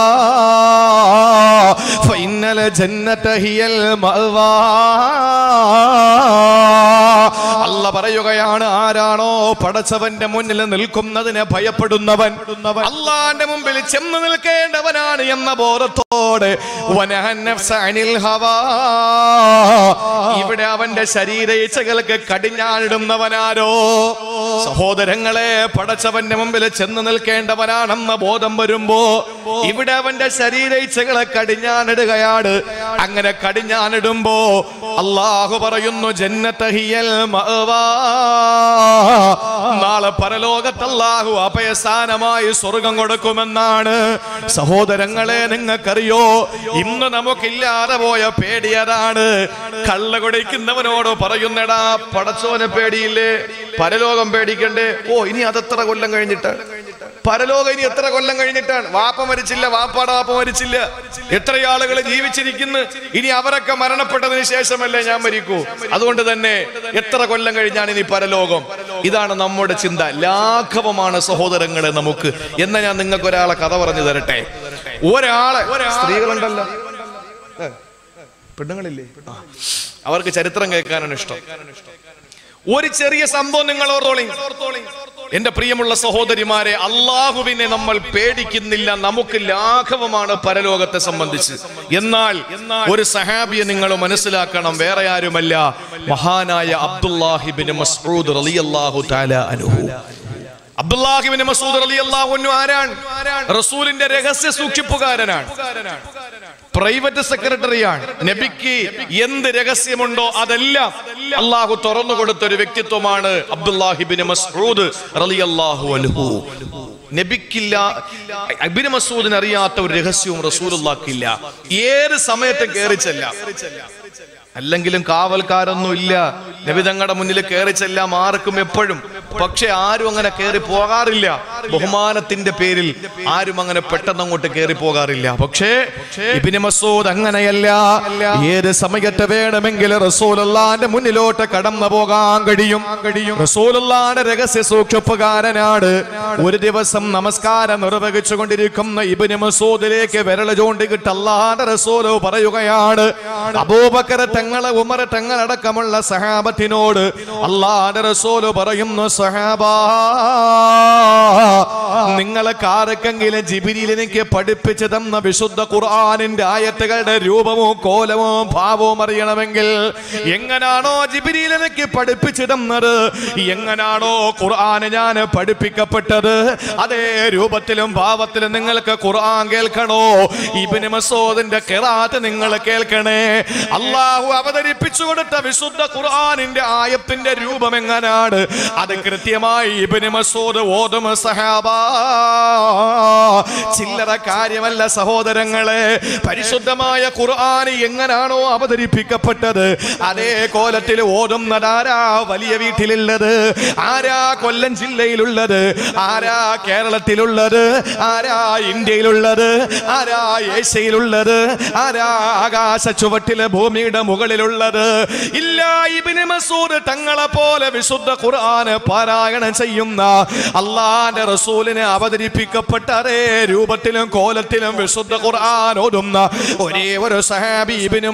ഫഇന്നൽ ജന്നത ഹിയൽ മഅവാ. അല്ലാഹ് പറയുകയാണ്, ആരാണോ പടച്ചവന്റെ മുന്നിൽ നിൽക്കുന്നതിനെ ഭയപ്പെടുന്നവൻ, അള്ളാന്റെ മുമ്പിൽ ചെന്ന് നിൽക്കേണ്ടവനാണ് എന്ന ബോധത്തോടെ വനഹൻ നഫ്സ അനിൽ ഹവാ, ഇവിടെ അവന്റെ ശരീര ഇച്ഛകൾക്ക് കടിഞ്ഞാണിടുന്നവനാരോ? സഹോദരങ്ങളെ, പടച്ചവന്റെ മുമ്പിൽ ചെന്ന് നിൽക്കേണ്ടവനാണെന്ന ബോധം വരുമ്പോ ഇവിടെ അവന്റെ ശരീര ഇച്ഛകളെ കടിഞ്ഞാണിടുകയാണ്. അങ്ങനെ കടിഞ്ഞാണിടുമ്പോ അള്ളാഹു പറയുന്നു, ജന്നതഹിയൽ മഅവാ, നാളെ പരലോകത്ത് അള്ളാഹു അഭയസ്ഥാനമായി സ്വർഗം കൊടുക്കുമെന്നാണ്. സഹോദരങ്ങളെ, നിങ്ങൾക്കറിയോ, ഇന്ന് നമുക്കില്ലാതെ പോയ പേടിയതാണ്. കള്ള കുടിക്കുന്നവനോട് പറയുന്നടാ, പടച്ചോനെ പേടിയില്ലേ? പരലോകം പേടിക്കണ്ടേ? ഓ, ഇനി അതെത്ര കൊല്ലം കഴിഞ്ഞിട്ട്? പരലോകം ഇനി എത്ര കൊല്ലം കഴിഞ്ഞിട്ടാണ്? വാപ്പ മരിച്ചില്ല, വാപ്പാടെ വാപ്പ മരിച്ചില്ല, എത്ര ആളുകൾ ജീവിച്ചിരിക്കുന്നു. ഇനി അവരൊക്കെ മരണപ്പെട്ടതിന് ശേഷമല്ലേ ഞാൻ മരിക്കൂ? അതുകൊണ്ട് തന്നെ എത്ര കൊല്ലം കഴിഞ്ഞാണ് ഇനി പരലോകം? ഇതാണ് നമ്മുടെ ചിന്ത. ലാഘവമാണ് സഹോദരങ്ങളെ നമുക്ക്. എന്നാ ഞാൻ നിങ്ങൾക്ക് ഒരാളെ കഥ പറഞ്ഞു തരട്ടെ. സ്ത്രീകളുണ്ടല്ലോ, പെണ്ണുങ്ങളില്ലേ, അവർക്ക് ചരിത്രം കേൾക്കാനാണ് ഇഷ്ടം. ഒരു ചെറിയ സംഭവം നിങ്ങൾ ഓർത്തോളി. എന്റെ പ്രിയമുള്ള സഹോദരിമാരെ, അള്ളാഹുവിനെ നമ്മൾ പേടിക്കുന്നില്ല, നമുക്ക് ലാഘവമാണ് പരലോകത്തെ സംബന്ധിച്ച്. എന്നാൽ ഒരു സഹാബിയെ നിങ്ങൾ മനസ്സിലാക്കണം, വേറെ ആരുമല്ല, മഹാനായ അബ്ദുല്ലാഹി ഇബ്നു മസ്ഊദ് റളിയല്ലാഹു തആല അൻഹു. അബ്ദുല്ലാഹി ഇബ്നു മസ്ഊദ് റളിയല്ലാഹു അൻഹു ആരാണ്? റസൂലിന്റെ രഹസ്യ സൂക്ഷിപ്പുകാരനാണ്, പ്രൈവറ്റ് സെക്രട്ടറിയാണ്. നബിക്ക് എന്ത് രഹസ്യമുണ്ടോ അതെല്ലാം അള്ളാഹു തുറന്നു കൊടുത്ത ഒരു വ്യക്തിത്വമാണ് അബ്ദുല്ലാഹി ഇബ്നു മസ്ഊദ് റളിയല്ലാഹു അൻഹു. നബിക്കില്ല, ഇബ്നു മസ്ഊദിന് അറിയാത്ത ഒരു രഹസ്യവും റസൂലുള്ളാഹിക്കില്ല. ഏത് സമയത്തും കേറിച്ചല്ല, അല്ലെങ്കിലും കാവൽക്കാരൊന്നും ഇല്ല, നബി തങ്ങളുടെ മുന്നിൽ കയറിച്ചെല്ലാം ആർക്കും എപ്പോഴും. പക്ഷെ ആരും അങ്ങനെ കയറി പോകാറില്ല. ബഹുമാനത്തിന്റെ പേരിൽ ആരും അങ്ങനെ പെട്ടെന്ന് അങ്ങോട്ട് കയറി പോകാറില്ല. പക്ഷേ ഇബ്നു മസ്ഊദ് അങ്ങനെയല്ല. ഏത് സമയത്ത് വേണമെങ്കിലും റസൂലുള്ളാഹിന്റെ മുന്നിലോട്ട് കടന്നു പോകാൻ കഴിയും. റസൂലുള്ളാഹിന്റെ രഹസ്യ സൂക്ഷിപ്പുകാരനാണ്. ഒരു ദിവസം നമസ്കാരം നിർവഹിച്ചു കൊണ്ടിരിക്കുന്ന ഇബ്നു മസ്ഊദിലേക്ക് വിരൽ ചൂണ്ടിയിട്ട് അല്ലാഹുവിന്റെ റസൂൽ പറയുകയാണ്, അബൂബക്കർ തങ്ങളെ, ഉമർ തങ്ങളടക്കമുള്ള സഹാബത്തിനോട് അല്ലാഹുവിന്റെ റസൂൽ പറയുന്നു, സഹാബാ, നിങ്ങൾക്ക് ആർക്കെങ്കിലും ജിബ്രീൽ എനിക്ക് പഠിപ്പിച്ചു തന്ന വിശുദ്ധ ഖുർആനിന്റെ ആയത്തുകളുടെ രൂപമോ കോലമോ ഭാവവും അറിയണമെങ്കിൽ എങ്ങനാണോ ജിബ്രീൽ എനിക്ക് പഠിപ്പിച്ചു തന്നത്, എങ്ങനാണോ ഖുർആൻ ഞാൻ പഠിപ്പിക്കപ്പെട്ടത്, അതേ രൂപത്തിലും ഭാവത്തിലും നിങ്ങൾക്ക് ഖുർആൻ കേൾക്കണോ? ഇബ്നു മസ്ഊദിന്റെ ഖിറാഅത്ത് നിങ്ങൾ കേൾക്കണേ. അല്ലാഹു അവതരിപ്പിച്ചു കൊടുത്ത വിശുദ്ധ ഖുർആനിന്റെ ആയത്തിന്റെ രൂപം എങ്ങനാണ് അത് കൃത്യമായി ഇബ്നു മസ്ഊദ് ഓതും. സഹാബാ, ചില്ലറ കാര്യമല്ല സഹോദരങ്ങളെ. പരിശുദ്ധമായ ഖുർആൻ എങ്ങനാണോ അവതരിപ്പിക്കപ്പെട്ടത് അതേ കോലത്തിൽ ഓതുന്നതാരാ? വലിയ വീട്ടിലുള്ളത് ആരാ? കൊല്ലം ജില്ലയിലുള്ളത് ആരാ? കേരളത്തിലുള്ളത് ആരാ? ഇന്ത്യയിലുള്ളത് ആരാ? ഏഷ്യയിലുള്ളത് ആരാ? ആകാശ ചുവട്ടിലെ ഭൂമിയുടെ മുകളിലുള്ളത് ഇല്ല. ഇബ്നു മസ്ഊദ് തങ്ങളെ പോലെ വിശുദ്ധ ഖുർആൻ പാരായണം ചെയ്യുന്ന അല്ലാഹുവിന്റെ റസൂലിനെ അവതരിപ്പിക്കപ്പെട്ട അതേ രൂപത്തിലും കോലത്തിലും വിശുദ്ധ ഖുർആൻ ഓതുന്ന ഒരേ ഒരു സഹാബി ഇബ്നു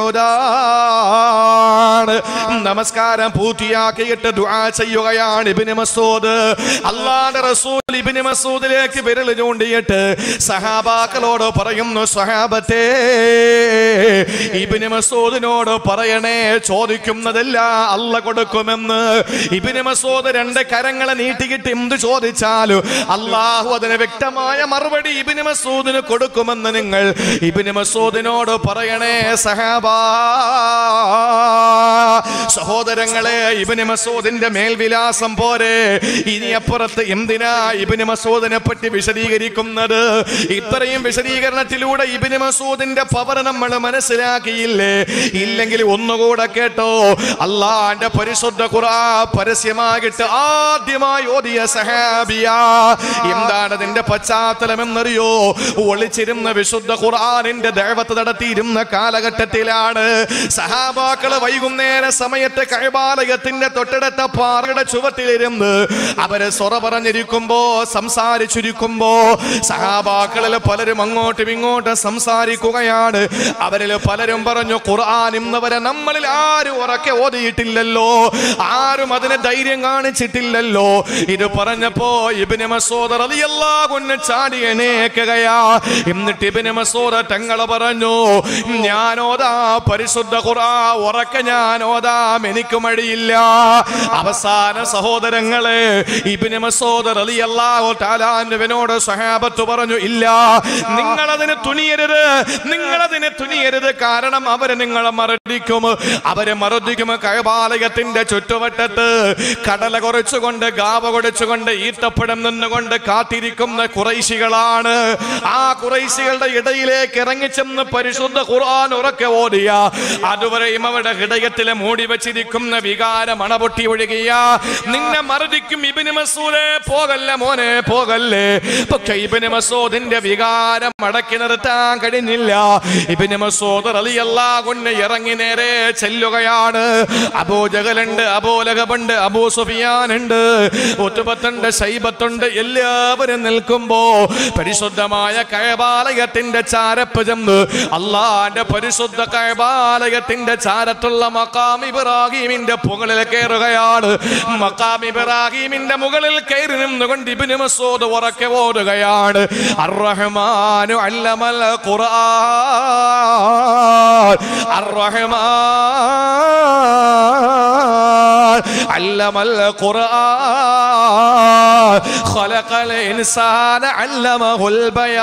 മസ്ഊദാണ്. നമസ്കാരം പൂർത്തിയാക്കിയിട്ട് ദുആ ചെയ്യുകയാണ് ഇബ്നു മസ്ഊദ്. അല്ലാഹുവിന്റെ റസൂൽ ഇബ്നു മസ്ഊദിലേക്ക് വിരൽ ചൂണ്ടിയിട്ട് സഹാബാക്കളോട് പറയുന്നു, സ്വഹാബത്തെ ഇബ്നു മസ്ഊദിനോട് പറയണേ, ചോദിക്കുന്നതെല്ലാം അല്ലാഹ് കൊടുക്കുമെന്ന്. ഇബ്നു മസ്ഊദ് രണ്ട് കരങ്ങളെ നീട്ടിയിട്ട് എന്ത് ചോദിച്ചാലും അല്ലാഹു അതിന് വ്യക്തമായ മറുപടി ഇബ്നു മസ്ഊദിന് കൊടുക്കുമെന്ന് നിങ്ങൾ ഇബ്നു മസ്ഊദിനോട് പറയണേ സഹാബാ. സഹോദരങ്ങളെ, ഇബ്നു മസ്ഊദിന്റെ മേൽവിലാസം പോരെ, ഇനി അപ്പുറത്ത് എന്തിനാ ഇബ്നു മസ്ഊദിനെ പറ്റി വിശദീകരിക്കുന്നത്? ഇത്രയും വിശദീകരണത്തിലൂടെ ഇബ്നു മസ്ഊദിന്റെ പവർ നമ്മൾ മനസ്സിലാക്കിയില്ലേ? ഇല്ലെങ്കിൽ ഒന്നുകൂടെ കേട്ടോ, അല്ലാഹുവിന്റെ പരിശുദ്ധ ഖുർആൻ പരസ്യമായിട്ട് ആദ്യമായി ഓതിയ സഹാബിയ. എന്താണ് അതിന്റെ പശ്ചാത്തലം എന്നറിയോ? ഒളിച്ചിരുന്ന വിശുദ്ധ ഖുർആനിന്റെ ദഅവത്ത് നടത്തിയിരുന്ന കാലഘട്ടത്തിലാണ് സഹാബാക്കള് വൈകുന്നേര സമയത്ത് കഅബാലയത്തിന്റെ തൊട്ടടുത്ത പാറയുടെ ചുവട്ടിലിരുന്ന് അവര് സൊറ പറഞ്ഞിരിക്കുമ്പോ, സംസാരിച്ചിരിക്കുമ്പോ സഹാബാക്കളിൽ പലരും അങ്ങോട്ടും ഇങ്ങോട്ടും സംസാരിക്കുകയാണ്. അവരിൽ പലരും പറഞ്ഞു, ഖുർആൻ ഇന്നവരെ നമ്മളിൽ ആരും ഉറക്കെ ഓതിയിട്ടില്ലല്ലോ, ആരും അതിന് ധൈര്യം കാണിച്ചിട്ടില്ലല്ലോ. ഇത് പറഞ്ഞപ്പോ ഇബ്നു മസ്ഊദ് റളിയല്ലാഹു അൻഹു ചാടി എണീക്കുകയാ. എന്നിട്ട് ഇബ്നു മസ്ഊദ് തങ്ങളെ പറഞ്ഞു, ഞാൻ ഓതാ പരിശുദ്ധ ഖുർആൻ ഉറക്കെ ഞാൻ ഓതാം, എനിക്ക് മടിയില്ല. അവസാന സഹോദരങ്ങളെ, ഇബ്നു മസ്ഊദ് റളിയല്ലാഹു തആല അൻഹുവിനോട് സ്വഹാബത്ത് പറഞ്ഞു, ഇല്ല, നിങ്ങളതിന് തുനിയരുത്, നിങ്ങളതിന് തുനിയരുത്. കാരണം അവര് നിങ്ങളെ മറടിക്കും, അവരെ മറടിക്കും. കഅബാലയത്തിന്റെ ചുറ്റുവട്ടത്ത് കടല കുറച്ചുകൊണ്ട്, ഗാവ കൊടുച്ചുകൊണ്ട്, ഈത്തപ്പഴം നിന്നുകൊണ്ട് കാത്തിരിക്കുന്ന ഖുറൈശികളാണ്. ആ ഖുറൈശികളുടെ ഇടയിലേക്ക് ഇറങ്ങിച്ചെന്ന് പരിശുദ്ധ ഖുർആൻ ഉറക്കെ ഓതിയ അതുവരെയും അവരുടെ ഹൃദയത്തിലെ മൂടി വെച്ചിരിക്കുന്ന വികാരം അണപൊട്ടി ഒഴുകിയ, നിന്നെ മറദിക്കും ഇബ്നു മസ്ഊദേ, പോകല്ല മോനെ പോകല്ലേ. പക്ഷെ ഇബ്നു മസ്ഊദിന്റെ വികാരം അടക്കി നിർത്താൻ കഴിഞ്ഞില്ല. ഇബ്നു മസ്ഊദ് റളിയല്ലാഹു അൻഹു ഇറങ്ങി നേരെ ചെല്ലുകയാണ്. അബൂജഹലുണ്ട്, അബൂലഹബുണ്ട്, അബൂ സുഫിയാൻ ഉണ്ട്, ഉത്ബത്തുണ്ട്, ശൈബത്തുണ്ട്. എല്ലാവരും നിൽക്കുമ്പോ പരിശുദ്ധമായ കഅബാലയത്തിന്റെ ചാരപ്പ് ചെന്ന് അല്ലാഹുവിന്റെ പരിശുദ്ധ കഅബാലയത്തിന്റെ ചാരത്തുള്ള മഖാം ഇബ്രാഹീമിന്റെ മുകളിൽ കയറുകയാണ്. മഖാം ഇബ്രാഹീമിന്റെ മുകളിൽ കയറി നിന്നുകൊണ്ട് ഇബ്നു മസ്ഊദ് ഉറക്കെ ഓതുകയാണ്, അർ-റഹ്മാനു അല്ലമൽ ഖുർആൻ, അർ-റഹ്മാൻ അല്ലമൽ ഖുർആൻ, ഖലഖൽ ഇൻസാന അല്ലമഹുൽ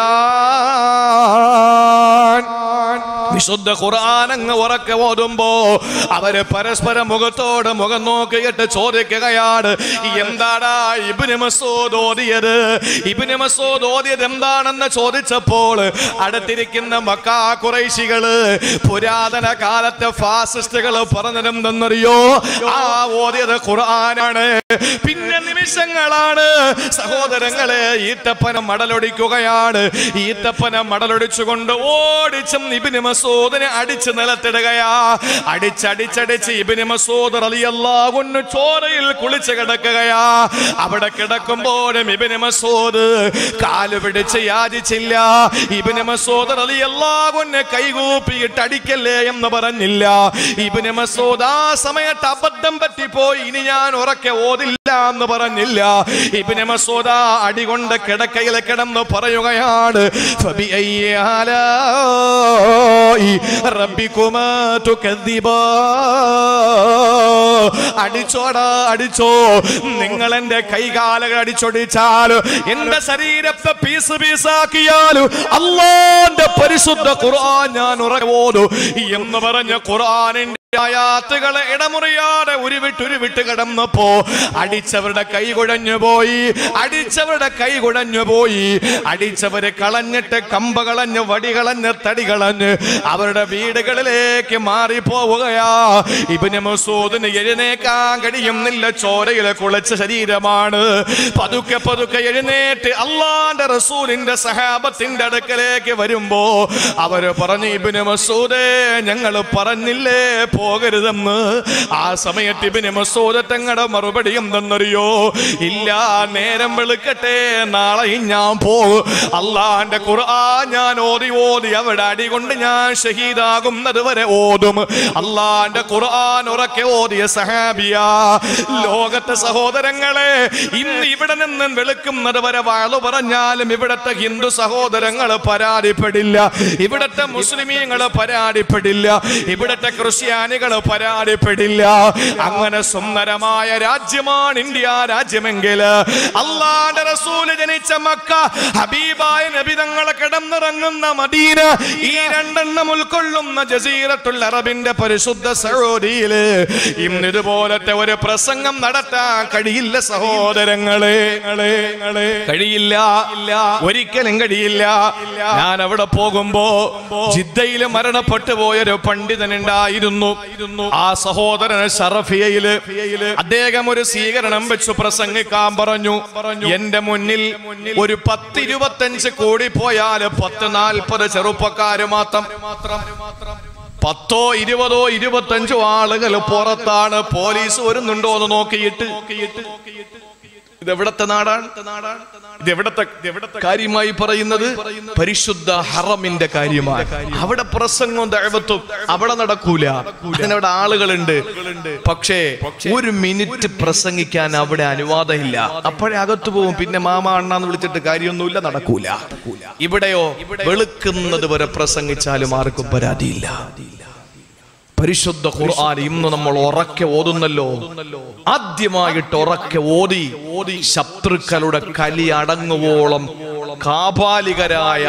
ബയാൻ. വിശുദ്ധ ഖുർആൻ അങ്ങ് ഉറക്കെ ഓതുമ്പോ അവര് പരസ്പരം മുഖത്തോട് മുഖം നോക്കിയിട്ട് ചോദിക്കുകയാണ്, എന്താടാ ഇബ്നു മസ്ഊദ് ഓതിയത്? ഇബ്നു മസ്ഊദ് ഓതിയത് എന്താണെന്ന് ചോദിച്ചപ്പോൾ അടുത്തിരിക്കുന്ന മക്കാ ഖുറൈശികള്, പുരാതന കാലത്തെ ഫാസിസ്റ്റുകൾ പറഞ്ഞതെന്തെന്നറിയോ? ആ ഓതിയത് ഖുർആനാണ്. പിന്നെ നിമിഷങ്ങളാണ് സഹോദരങ്ങളെ, ഈത്തപ്പനം മടലൊടിക്കുകയാണ്. ഈത്തപ്പനം മടലൊടിച്ചുകൊണ്ട് ഓടിച്ചും ഇബ്നു മസ്ഊദിനെ അടിച്ച് നിലത്തിടുകയാ. അടിച്ചടിച്ചടിച്ച് ഇബ്നു മസ്ഊദ് റളിയല്ലാഹു അൻഹു ചോരയിൽ കുളിച്ച് കിടക്കുകയാ. അവിടെ കിടക്കുമ്പോഴും ഇബ്നു മസ്ഊദ് കാല് പിടിച്ച് യാചിച്ചില്ല. ഇബ്നു മസ്ഊദ് റളിയല്ലാഹു അൻഹു കൈകൂപ്പിയിട്ട് അടിക്കല്ലേ എന്ന് പറഞ്ഞില്ല. ഇബ്നു മസ്ഊദ് ആ സമയത്ത് അബദ്ധം പറ്റിപ്പോയി, ഇനി ഞാൻ ഉറക്കെ ഓതില്ല എന്ന് പറഞ്ഞില്ല. ഇബ്നു മസ്ഊദ് അടികൊണ്ട് കിടക്കയിൽ കിടന്ന് പറയുകയാണ്, ഫബിഅയ്യി ആലാഇ റബ്ബികുമാ തുകദ്ദിബാ. അടിച്ചോടാ അടിച്ചോ, നിങ്ങൾ എന്റെ കൈകാലുകൾ അടിച്ചൊടിച്ചാലും എന്റെ ശരീരത്തെ പീസ് പീസാക്കിയാലും അല്ലാഹുവിന്റെ പരിശുദ്ധ ഖുർആൻ ഞാൻ ഉറക്കെ ഓതും എന്ന് പറഞ്ഞ ഖുർആനിന്റെ ആയാത്തുകളെ ഇടമുറിയാതെ ഉരുവിട്ട് കിടന്നപ്പോ അടിച്ചവരുടെ കൈ കുഴഞ്ഞുപോയി, അടിച്ചവരുടെ കൈ കുഴഞ്ഞുപോയി. അടിച്ചവര് കളഞ്ഞിട്ട് കമ്പ് കളഞ്ഞ്, വടി കളഞ്ഞ്, തടി കളഞ്ഞ് അവരുടെ വീടുകളിലേക്ക് മാറിപ്പോവുകയാ. ഇബ്നു മസ്ഊദിന് എഴുന്നേക്കാൻ കഴിയുന്നില്ല, ചോരയിലെ കുളച്ച ശരീരമാണ്. പതുക്കെ പതുക്കെ എഴുന്നേറ്റ് അല്ലാഹുവിന്റെ റസൂലിന്റെ സഹാബത്തിന്റെ അടുക്കലേക്ക് വരുമ്പോ അവര് പറഞ്ഞു, ഇബ്നു മസ്ഊദേ, ഞങ്ങൾ പറഞ്ഞില്ലേ പോകരുതെന്ന്? ആ സമയത്ത് ഇബ്നു മസ്ഊദ് തങ്ങളുടെ മറുപടി എന്തെന്നറിയോ? ഇല്ല, നേരം വെളുക്കട്ടെ, നാളെയും ഞാൻ പോകും. അല്ലാഹുവിന്റെ ഖുർആൻ ഞാൻ ഓതി ഓതി അവിടെ അടി കൊണ്ട് ഞാൻ ഷഹീദാകുന്നത് വരെ ഓതും. അള്ളാന്റെ ഖുർആൻ ഉറക്കെ ഓതിയ സഹാബിയ. ലോകത്തെ സഹോദരങ്ങളെ, ഇന്ന് ഇവിടെ നിന്ന് വെളുക്കുന്നത് വരെ വാളു പറഞ്ഞാലും ഇവിടത്തെ ഹിന്ദു സഹോദരങ്ങൾ പരാതിപ്പെടില്ല, ഇവിടത്തെ മുസ്ലിമീങ്ങൾ പരാതിപ്പെടില്ല, ഇവിടത്തെ ക്രിസ്ത്യാനികൾ പരാതിപ്പെടില്ല. അങ്ങനെ സുന്ദരമായ രാജ്യമാണ് ഇന്ത്യ രാജ്യമെങ്കിൽ അള്ളാന്റെ റസൂൽ ജനിച്ച മക്ക, ഹബീബായ നബി തങ്ങളെ കിടന്നിറങ്ങുന്ന മദീന, ഈ രണ്ടെണ്ണം ഉൾക്കൊള്ളുന്ന ജസീറത്തുൽ അറബിന്റെ പരിശുദ്ധ സൗദിയില് ഇന്ന് ഇതുപോലത്തെ ഒരു പ്രസംഗം നടത്താൻ കഴിയില്ല സഹോദരങ്ങളെ, കഴിയില്ല, ഒരിക്കലും കഴിയില്ല. ഞാൻ അവിടെ പോകുമ്പോ ജിദ്ദയിൽ മരണപ്പെട്ടു പോയൊരു പണ്ഡിതൻ ഉണ്ടായിരുന്നു. ആ സഹോദരൻ ഷറഫിയയില് അദ്ദേഹം ഒരു സ്വീകരണം വെച്ചു പ്രസംഗിക്കാൻ പറഞ്ഞു. എന്റെ മുന്നിൽ ഒരു 10-25 കോടി പോയാൽ 10-40 ചെറുപ്പക്കാര് മാത്രം, 10, 20, 25 ആളുകൾ പുറത്താണ്. പോലീസ് വരുന്നുണ്ടോ എന്ന് നോക്കിയിട്ട്. ഇതെവിടത്തെ നാടാണ്? ഇതെവിടത്തെ കാര്യമായി പറയുന്നത്? പരിശുദ്ധ ഹറമിന്റെ കാര്യമാണ്. അവിടെ പ്രസംഗവും ദഅവത്തും അവിടെ നടക്കൂല. അതിനവിടെ ആളുകളുണ്ട്, പക്ഷേ 1 മിനിറ്റ് പ്രസംഗിക്കാൻ അവിടെ അനുവാദമില്ല. അപ്പോഴേ അകത്തു പോകും. പിന്നെ മാമ അണ്ണാന്ന് വിളിച്ചിട്ട് കാര്യമൊന്നുമില്ല, നടക്കൂല. ഇവിടെയോ വെളുക്കുന്നത് വരെ പ്രസംഗിച്ചാലും ആർക്കും പരാതിയില്ല. പരിശുദ്ധ ഖുർആൻ ഇന്ന് നമ്മൾ ഉറക്കെ ഓതുന്നല്ലോ. ആദ്യമായിട്ട് ഉറക്കെ ഓതി ശത്രുക്കളുടെ കലി അടങ്ങുവോളം കാപാലികരായ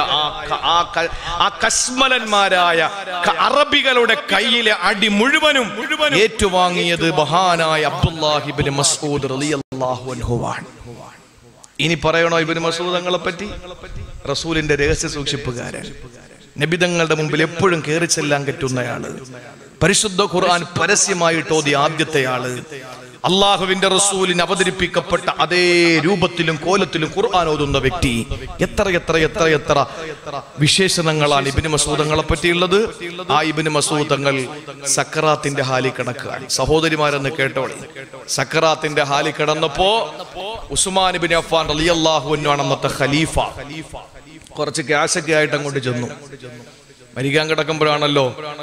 ആ കശ്മലന്മാരായ അറബികളുടെ കയ്യിലെ അടി മുഴുവനും ഏറ്റുവാങ്ങിയത് മഹാനായ അബ്ദുല്ലാഹി ഇബ്നു മസ്ഊദ് റളിയല്ലാഹു അൻഹുവാണ്. ഇനി പറയണോ ഇബ്നു മസ്ഊദ് തങ്ങളെ പറ്റി? റസൂലിന്റെ രഹസ്യ സൂക്ഷിപ്പുകാരൻ, നബിതങ്ങളുടെ മുമ്പിൽ എപ്പോഴും കയറി ചെല്ലാൻ പറ്റുന്നയാള്, പരിശുദ്ധ ഖുർആൻ പരസ്യമായിട്ട് ഓതി ആദ്യത്തെ ആള്, അള്ളാഹുവിന്റെ റസൂലിന് അവതരിപ്പിക്കപ്പെട്ട അതേ രൂപത്തിലും കോലത്തിലും ഖുർആൻ ഓതുന്ന വ്യക്തി. എത്ര എത്ര എത്ര എത്ര വിശേഷണങ്ങളാണ് ഇബ്നു മസ്ഊദ് തങ്ങളെ പറ്റിയുള്ളത്. ആ ഇബ്നു മസ്ഊദ് തങ്ങൾ സക്കറാത്തിന്റെ ഹാലിൽ കിടക്കുകയാണ്. സഹോദരിമാരെന്ന് കേട്ടോളി, സക്കറാത്തിന്റെ ഹാലിൽ കിടന്നപ്പോ ഉസ്മാൻ ഇബ്നു അഫ്ഫാൻ റളിയല്ലാഹു അൻഹു അന്നത്തെ ഖലീഫ കുറച്ച് ക്യാഷൊക്കെ ആയിട്ട് അങ്ങോട്ട് ചെന്നു. മരിക്കാൻ കിടക്കുമ്പോഴാണല്ലോ.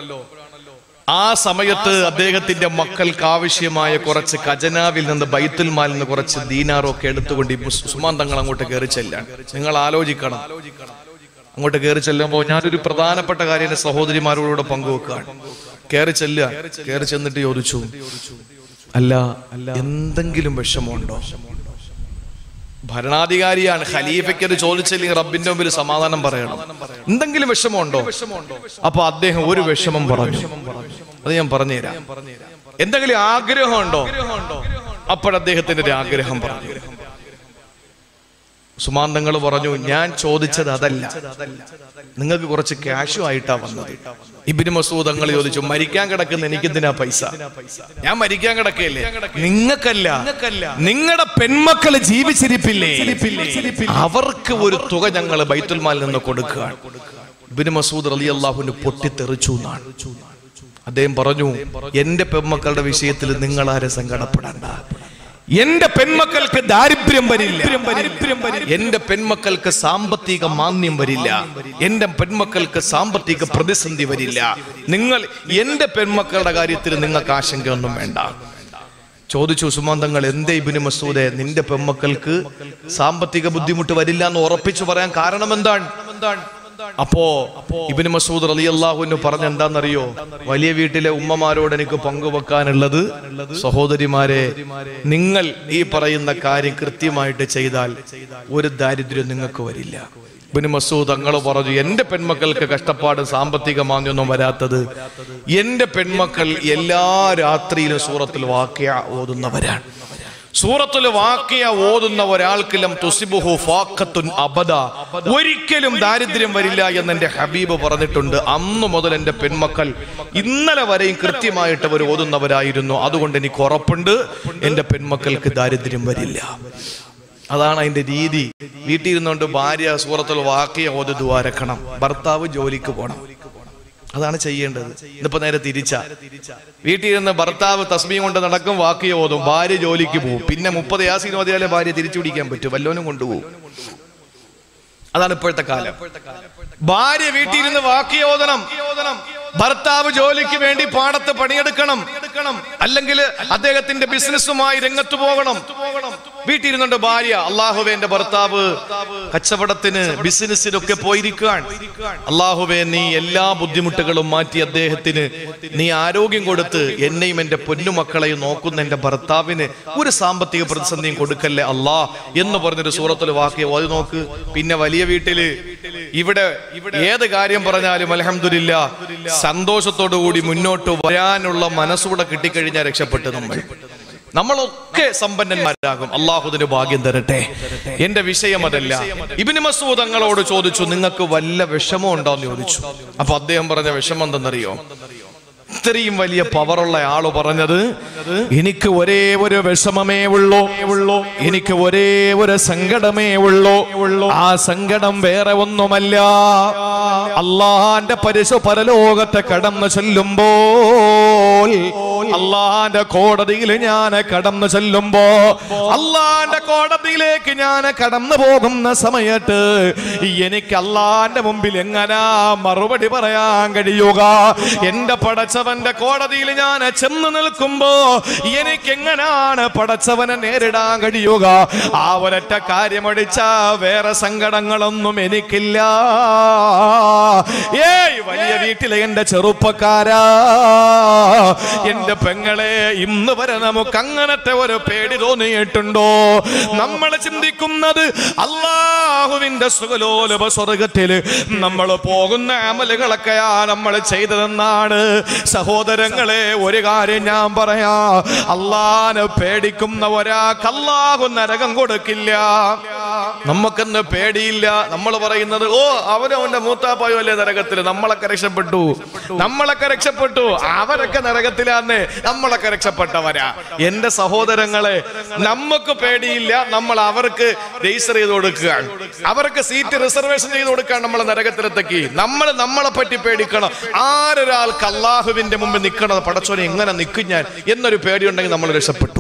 ആ സമയത്ത് അദ്ദേഹത്തിന്റെ മക്കൾക്ക് ആവശ്യമായ കുറച്ച് ഖജനാവിൽ നിന്ന്, ബൈത്തുൽ മാലിൽ നിന്ന് കുറച്ച് ദീനാറൊക്കെ എടുത്തുകൊണ്ട് ഉസ്മാൻ തങ്ങൾ അങ്ങോട്ട് കയറി ചെല്ലാണ്. നിങ്ങൾ ആലോചിക്കണം, അങ്ങോട്ട് കയറി ചെല്ലുമ്പോൾ ഞാനൊരു പ്രധാനപ്പെട്ട കാര്യം സഹോദരിമാരോട് പങ്കുവെക്കുകയാണ്. കയറി ചെല്ലുക. കയറി ചെന്നിട്ട് ചോദിച്ചു, അല്ല എന്തെങ്കിലും വിഷമമുണ്ടോ? ഭരണാധികാരിയാണ്, ഖലീഫയ്ക്ക് അത് ചോദിച്ചില്ലെങ്കിൽ റബ്ബിന്റെ മുമ്പിൽ സമാധാനം പറയണം. എന്തെങ്കിലും വിഷമമുണ്ടോ? അപ്പൊ അദ്ദേഹം ഒരു വിഷമം പറഞ്ഞു. അത് ഞാൻ പറഞ്ഞുതരാം. എന്തെങ്കിലും ആഗ്രഹമുണ്ടോ? അപ്പോഴദ്ദേഹത്തിന്റെ ഒരു ആഗ്രഹം പറഞ്ഞു. ഉസ്മാൻ തങ്ങൾ പറഞ്ഞു, ഞാൻ ചോദിച്ചത് അതല്ല, നിങ്ങൾക്ക് കുറച്ച് ക്യാഷും ആയിട്ടാ വന്നത്. ഇബ്നു മസ്ഊദ് തങ്ങൾ ചോദിച്ചു, മരിക്കാൻ കിടക്കുന്ന എനിക്കെന്തിനാ പൈസ? ഞാൻ മരിക്കാൻ കിടക്കല്ലേ? നിങ്ങൾക്കല്ല, നിങ്ങളുടെ പെൺമക്കള് ജീവിച്ചിരിപ്പില്ലേ, അവർക്ക് ഒരു തുക ഞങ്ങൾ ബൈത്തുൽ മാലിൽ നിന്ന് കൊടുക്കുകയാണ്. ഇബ്നു മസ്ഊദ് റളിയല്ലാഹു അൻഹു പൊട്ടിത്തെറിച്ചു എന്നാണ്. അദ്ദേഹം പറഞ്ഞു, എന്റെ പെൺമക്കളുടെ വിഷയത്തിൽ നിങ്ങൾ ആരെ സങ്കടപ്പെടണ്ട. എന്റെ പെൺമക്കൾക്ക് ദാരിദ്ര്യം വരില്ല, എന്റെ പെൺമക്കൾക്ക് സാമ്പത്തിക മാന്ദ്യം വരില്ല, എന്റെ പെൺമക്കൾക്ക് സാമ്പത്തിക പ്രതിസന്ധി വരില്ല. നിങ്ങൾ എന്റെ പെൺമക്കളുടെ കാര്യത്തിൽ നിങ്ങൾക്ക് ആശങ്കയൊന്നും വേണ്ട. ചോദിച്ചു ഉസ്മാൻ തങ്ങൾ, എന്തേ ഇബ്നു മസ്ഊദേ നിന്റെ പെൺമക്കൾക്ക് സാമ്പത്തിക ബുദ്ധിമുട്ട് വരില്ല എന്ന് ഉറപ്പിച്ചു പറയാൻ കാരണം എന്താണ്? അപ്പോ ഇബ്നു മസ്ഊദ് റളിയല്ലാഹു അൻഹു പറഞ്ഞ എന്താണെന്നറിയോ? വലിയ വീട്ടിലെ ഉമ്മമാരോട് എനിക്ക് പങ്കുവെക്കാനുള്ളത്, സഹോദരിമാരെ, നിങ്ങൾ ഈ പറയുന്ന കാര്യം കൃത്യമായിട്ട് ചെയ്താൽ ഒരു ദാരിദ്ര്യം നിങ്ങൾക്ക് വരില്ല. ഇബ്നു മസ്ഊദ് തങ്ങൾ പറഞ്ഞു, എന്റെ പെൺമക്കൾക്ക് കഷ്ടപ്പാടും സാമ്പത്തിക മാന്ദ്യമൊന്നും വരാത്തത്, എന്റെ പെൺമക്കൾ എല്ലാ രാത്രിയിലും സൂറത്തുൽ വാഖിഅ ഓതുന്നവരാണ്. സൂറത്തുൽ വാഖിഅ ഓതുന്ന ഒരാൾക്ക് ലം തുസിബുഹു ഫാഖത്തുൻ അബദ, ഒരിക്കലും ദാരിദ്ര്യം വരില്ല എന്ന് എന്റെ ഹബീബ് പറഞ്ഞിട്ടുണ്ട്. അന്ന് മുതൽ എന്റെ പെൺമക്കൾ ഇന്നലെ വരെയും കൃത്യമായിട്ട് അവർ ഓതുന്നവരായിരുന്നു. അതുകൊണ്ട് എനിക്ക് ഉറപ്പുണ്ട് എന്റെ പെൺമക്കൾക്ക് ദാരിദ്ര്യം വരില്ല. അതാണ് അതിന്റെ രീതി. വീട്ടിൽ ഇരുന്നുകൊണ്ട് ഭാര്യ സൂറത്തുൽ വാഖിഅ ഓതി ദുആ രക്കണം, ഭർത്താവ് ജോലിക്ക് പോകണം. അതാണ് ചെയ്യേണ്ടത്. ഇന്നിപ്പോ നേരെ തിരിച്ചാ. വീട്ടിൽ നിന്ന് ഭർത്താവ് തസ്ബീഹ് കൊണ്ട് നടക്കും, വാഖിഅ ഓതും, ഭാര്യ ജോലിക്ക് പോകും. പിന്നെ 30 യാസീൻ ഓതിയാലേ ഭാര്യ തിരിച്ചു പിടിക്കാൻ പറ്റും, വല്ലോനും കൊണ്ടുപോകും. അതാണ് ഇപ്പോഴത്തെ കാലം. ഭാര്യ വീട്ടിലിരുന്ന് വാക്യോദനം, ഭർത്താവ് ജോലിക്ക് വേണ്ടി പാടത്ത് പണിയെടുക്കണം, അല്ലെങ്കിൽ അദ്ദേഹത്തിന്റെ ബിസിനസ്സുമായി രംഗത്ത് പോകണം. വീട്ടിലിരുന്നുണ്ട് ഭാര്യ, അള്ളാഹുവേ എന്റെ ഭർത്താവ് കച്ചവടത്തിന് ബിസിനസ്സിനൊക്കെ പോയിരിക്കാൻ, അള്ളാഹുവേ നീ എല്ലാ ബുദ്ധിമുട്ടുകളും മാറ്റി അദ്ദേഹത്തിന് നീ ആരോഗ്യം കൊടുത്ത് എന്നെയും എന്റെ പൊന്നുമക്കളെയും നോക്കുന്ന എന്റെ ഭർത്താവിന് ഒരു സാമ്പത്തിക പ്രതിസന്ധിയും കൊടുക്കല്ലേ അല്ലാ എന്ന് പറഞ്ഞൊരു സൂറത്തുൽ വാഖിയ ഓതി നോക്ക്. പിന്നെ വലിയ വീട്ടില് ഇവിടെ ഏത് കാര്യം പറഞ്ഞാലും അൽഹംദുലില്ലാ സന്തോഷത്തോടു കൂടി മുന്നോട്ട് വരാനുള്ള മനസ്സൂടെ കിട്ടിക്കഴിഞ്ഞാൽ രക്ഷപ്പെട്ട് നമ്മളൊക്കെ സമ്പന്നന്മാരാകും. അള്ളാഹുവിന് ഭാഗ്യം തരട്ടെ. എന്റെ വിഷയം അതല്ല. ഇബ്നു മസ്ഊദ് തങ്ങളോട് ചോദിച്ചു, നിങ്ങൾക്ക് വല്ല വിഷമം ഉണ്ടോ എന്ന് ചോദിച്ചു. അപ്പൊ അദ്ദേഹം പറഞ്ഞ വിഷമം എന്തെന്നറിയോ? ഇത്രയും വലിയ പവറുള്ള ആള് പറഞ്ഞത്, എനിക്ക് ഒരേ ഒരു വിഷമമേ ഉള്ളൂ, എനിക്ക് ഒരേ ഒരു സങ്കടമേ ഉള്ളൂ. ആ സങ്കടം വേറെ ഒന്നുമല്ല, അള്ളാന്റെ പരലോകത്തെ കടന്നു ചെല്ലുമ്പോൾ, അള്ളാന്റെ കോടതിയിൽ ഞാൻ കടന്നു ചെല്ലുമ്പോ, അള്ളാന്റെ കോടതിയിലേക്ക് ഞാൻ കടന്നു പോകുന്ന സമയത്ത് എനിക്ക് അള്ളാന്റെ മുമ്പിൽ എങ്ങനാ മറുപടി പറയാൻ കഴിയുക? എന്റെ പടച്ചവന്റെ കോടതിയിൽ ഞാൻ ചെന്ന് നിൽക്കുമ്പോ എനിക്ക് എങ്ങനാണ് പടച്ചവനെ നേരിടാൻ കഴിയുക? ആ ഒരൊറ്റ കാര്യമടിച്ച വേറെ സങ്കടങ്ങളൊന്നും എനിക്കില്ല. ഏയ് വലിയ വീട്ടിലെ എന്റെ ചെറുപ്പക്കാരാ, എന്റെ പെങ്ങളെ, ഇന്ന് വരെ നമുക്ക് അങ്ങനത്തെ ഒരു പേടി തോന്നിയിട്ടുണ്ടോ? നമ്മൾ ചിന്തിക്കുന്നത് അല്ലാഹുവിന്റെ സുഖലോലുപ സ്വർഗത്തില് നമ്മൾ പോകുന്ന അമലുകളൊക്കെയാ നമ്മൾ ചെയ്തതെന്നാണ്. സഹോദരങ്ങളെ, ഒരു കാര്യം ഞാൻ പറയാ, അള്ളാനെ പേടിക്കുന്ന ഒരാൾക്ക് അല്ലാഹു നരകം കൊടുക്കില്ല. നമുക്കെന്ന് പേടിയില്ല. നമ്മൾ പറയുന്നത്, ഓ അവനവന്റെ മൂത്താപ്പായോ അല്ലേ നരകത്തില്, നമ്മളൊക്കെ രക്ഷപ്പെട്ടു, നമ്മളൊക്കെ രക്ഷപ്പെട്ടു, അവരൊക്കെ നരകത്തിലാന്ന്, നമ്മളൊക്കെ രക്ഷപ്പെട്ടവരാ. എന്റെ സഹോദരങ്ങളെ, നമുക്ക് പേടിയില്ല. നമ്മൾ അവർക്ക് രജിസ്റ്റർ ചെയ്ത് കൊടുക്കുകയാണ്, അവർക്ക് സീറ്റ് റിസർവേഷൻ ചെയ്ത് കൊടുക്കുകയാണ് നമ്മളെ നരകത്തിലെത്തേക്ക്. നമ്മളെ പറ്റി പേടിക്കണം. ആരൊരാൾക്ക് അള്ളാഹുവിന്റെ മുമ്പ് നിൽക്കണത്, പടച്ചോനെ എങ്ങനെ നിൽക്കും ഞാൻ എന്നൊരു പേടിയുണ്ടെങ്കിൽ നമ്മൾ രക്ഷപ്പെട്ടു.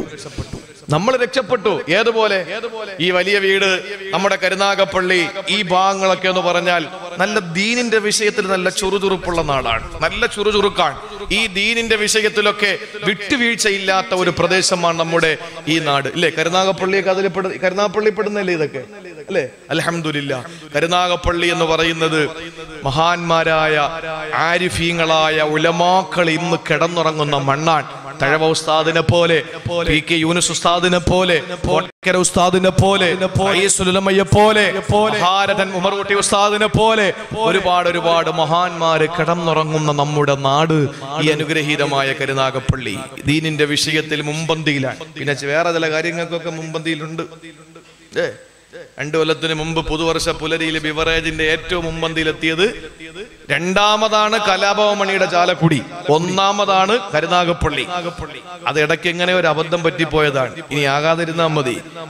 ഏതുപോലെ ഈ വലിയ വീട്, നമ്മുടെ കരുനാഗപ്പള്ളി, ഈ ഭാഗങ്ങളൊക്കെ എന്ന് പറഞ്ഞാൽ നല്ല ദീനിന്റെ വിഷയത്തിൽ നല്ല ചുറുചുറുപ്പുള്ള നാടാണ്, നല്ല ചുറുചുറുക്കാണ്. ഈ ദീനിന്റെ വിഷയത്തിലൊക്കെ വിട്ടുവീഴ്ചയില്ലാത്ത ഒരു പ്രദേശമാണ് നമ്മുടെ ഈ നാട്, ഇല്ലേ? കരുനാഗപ്പള്ളിയൊക്കെ അതിൽ കരുനാഗപ്പള്ളി പെടുന്നല്ലേ ഇതൊക്കെ, അല്ലേ? അൽഹംദുലില്ലാ. കരുനാഗപ്പള്ളി എന്ന് പറയുന്നത് മഹാന്മാരായ ആരിഫീങ്ങളായ ഉലമാക്കൾ ഇന്ന് കിടന്നുറങ്ങുന്ന മണ്ണാണ്. തഴവ ഉസ്താദിനെ പോലെ, പി കെ യൂനുസ് ഉസ്താദിനെ പോലെ, കോട്ടക്കര ഉസ്താദിനെ പോലെ, ഐസുലമയെ പോലെ, ഭാരതൻ ഉമർകുട്ടി ഉസ്താദിനെ പോലെ ഒരുപാട് മഹാന്മാര് കിടന്നുറങ്ങുന്ന നമ്മുടെ നാട് ഈ അനുഗ്രഹീതമായ കരുനാഗപ്പള്ളി ദീനിന്റെ വിഷയത്തിൽ മുമ്പന്തിയിലാണ്. പിന്നെ വേറെ ചില കാര്യങ്ങൾക്കൊക്കെ മുമ്പന്തിയിലുണ്ട്. 2 കൊല്ലത്തിന് മുമ്പ് പുതുവർഷ പുലരിയിൽ ബിവറേജിന്റെ ഏറ്റവും മുമ്പന്തിയിലെത്തിയത്, രണ്ടാമതാണ് കലാഭവമണിയുടെ ചാലക്കുടി, ഒന്നാമതാണ് കരുനാഗപ്പള്ളി. അത് ഇടയ്ക്ക് എങ്ങനെ ഒരു അബദ്ധം പറ്റിപ്പോയതാണ്. ഇനി ആകാതിരുന്നാൽ മതി.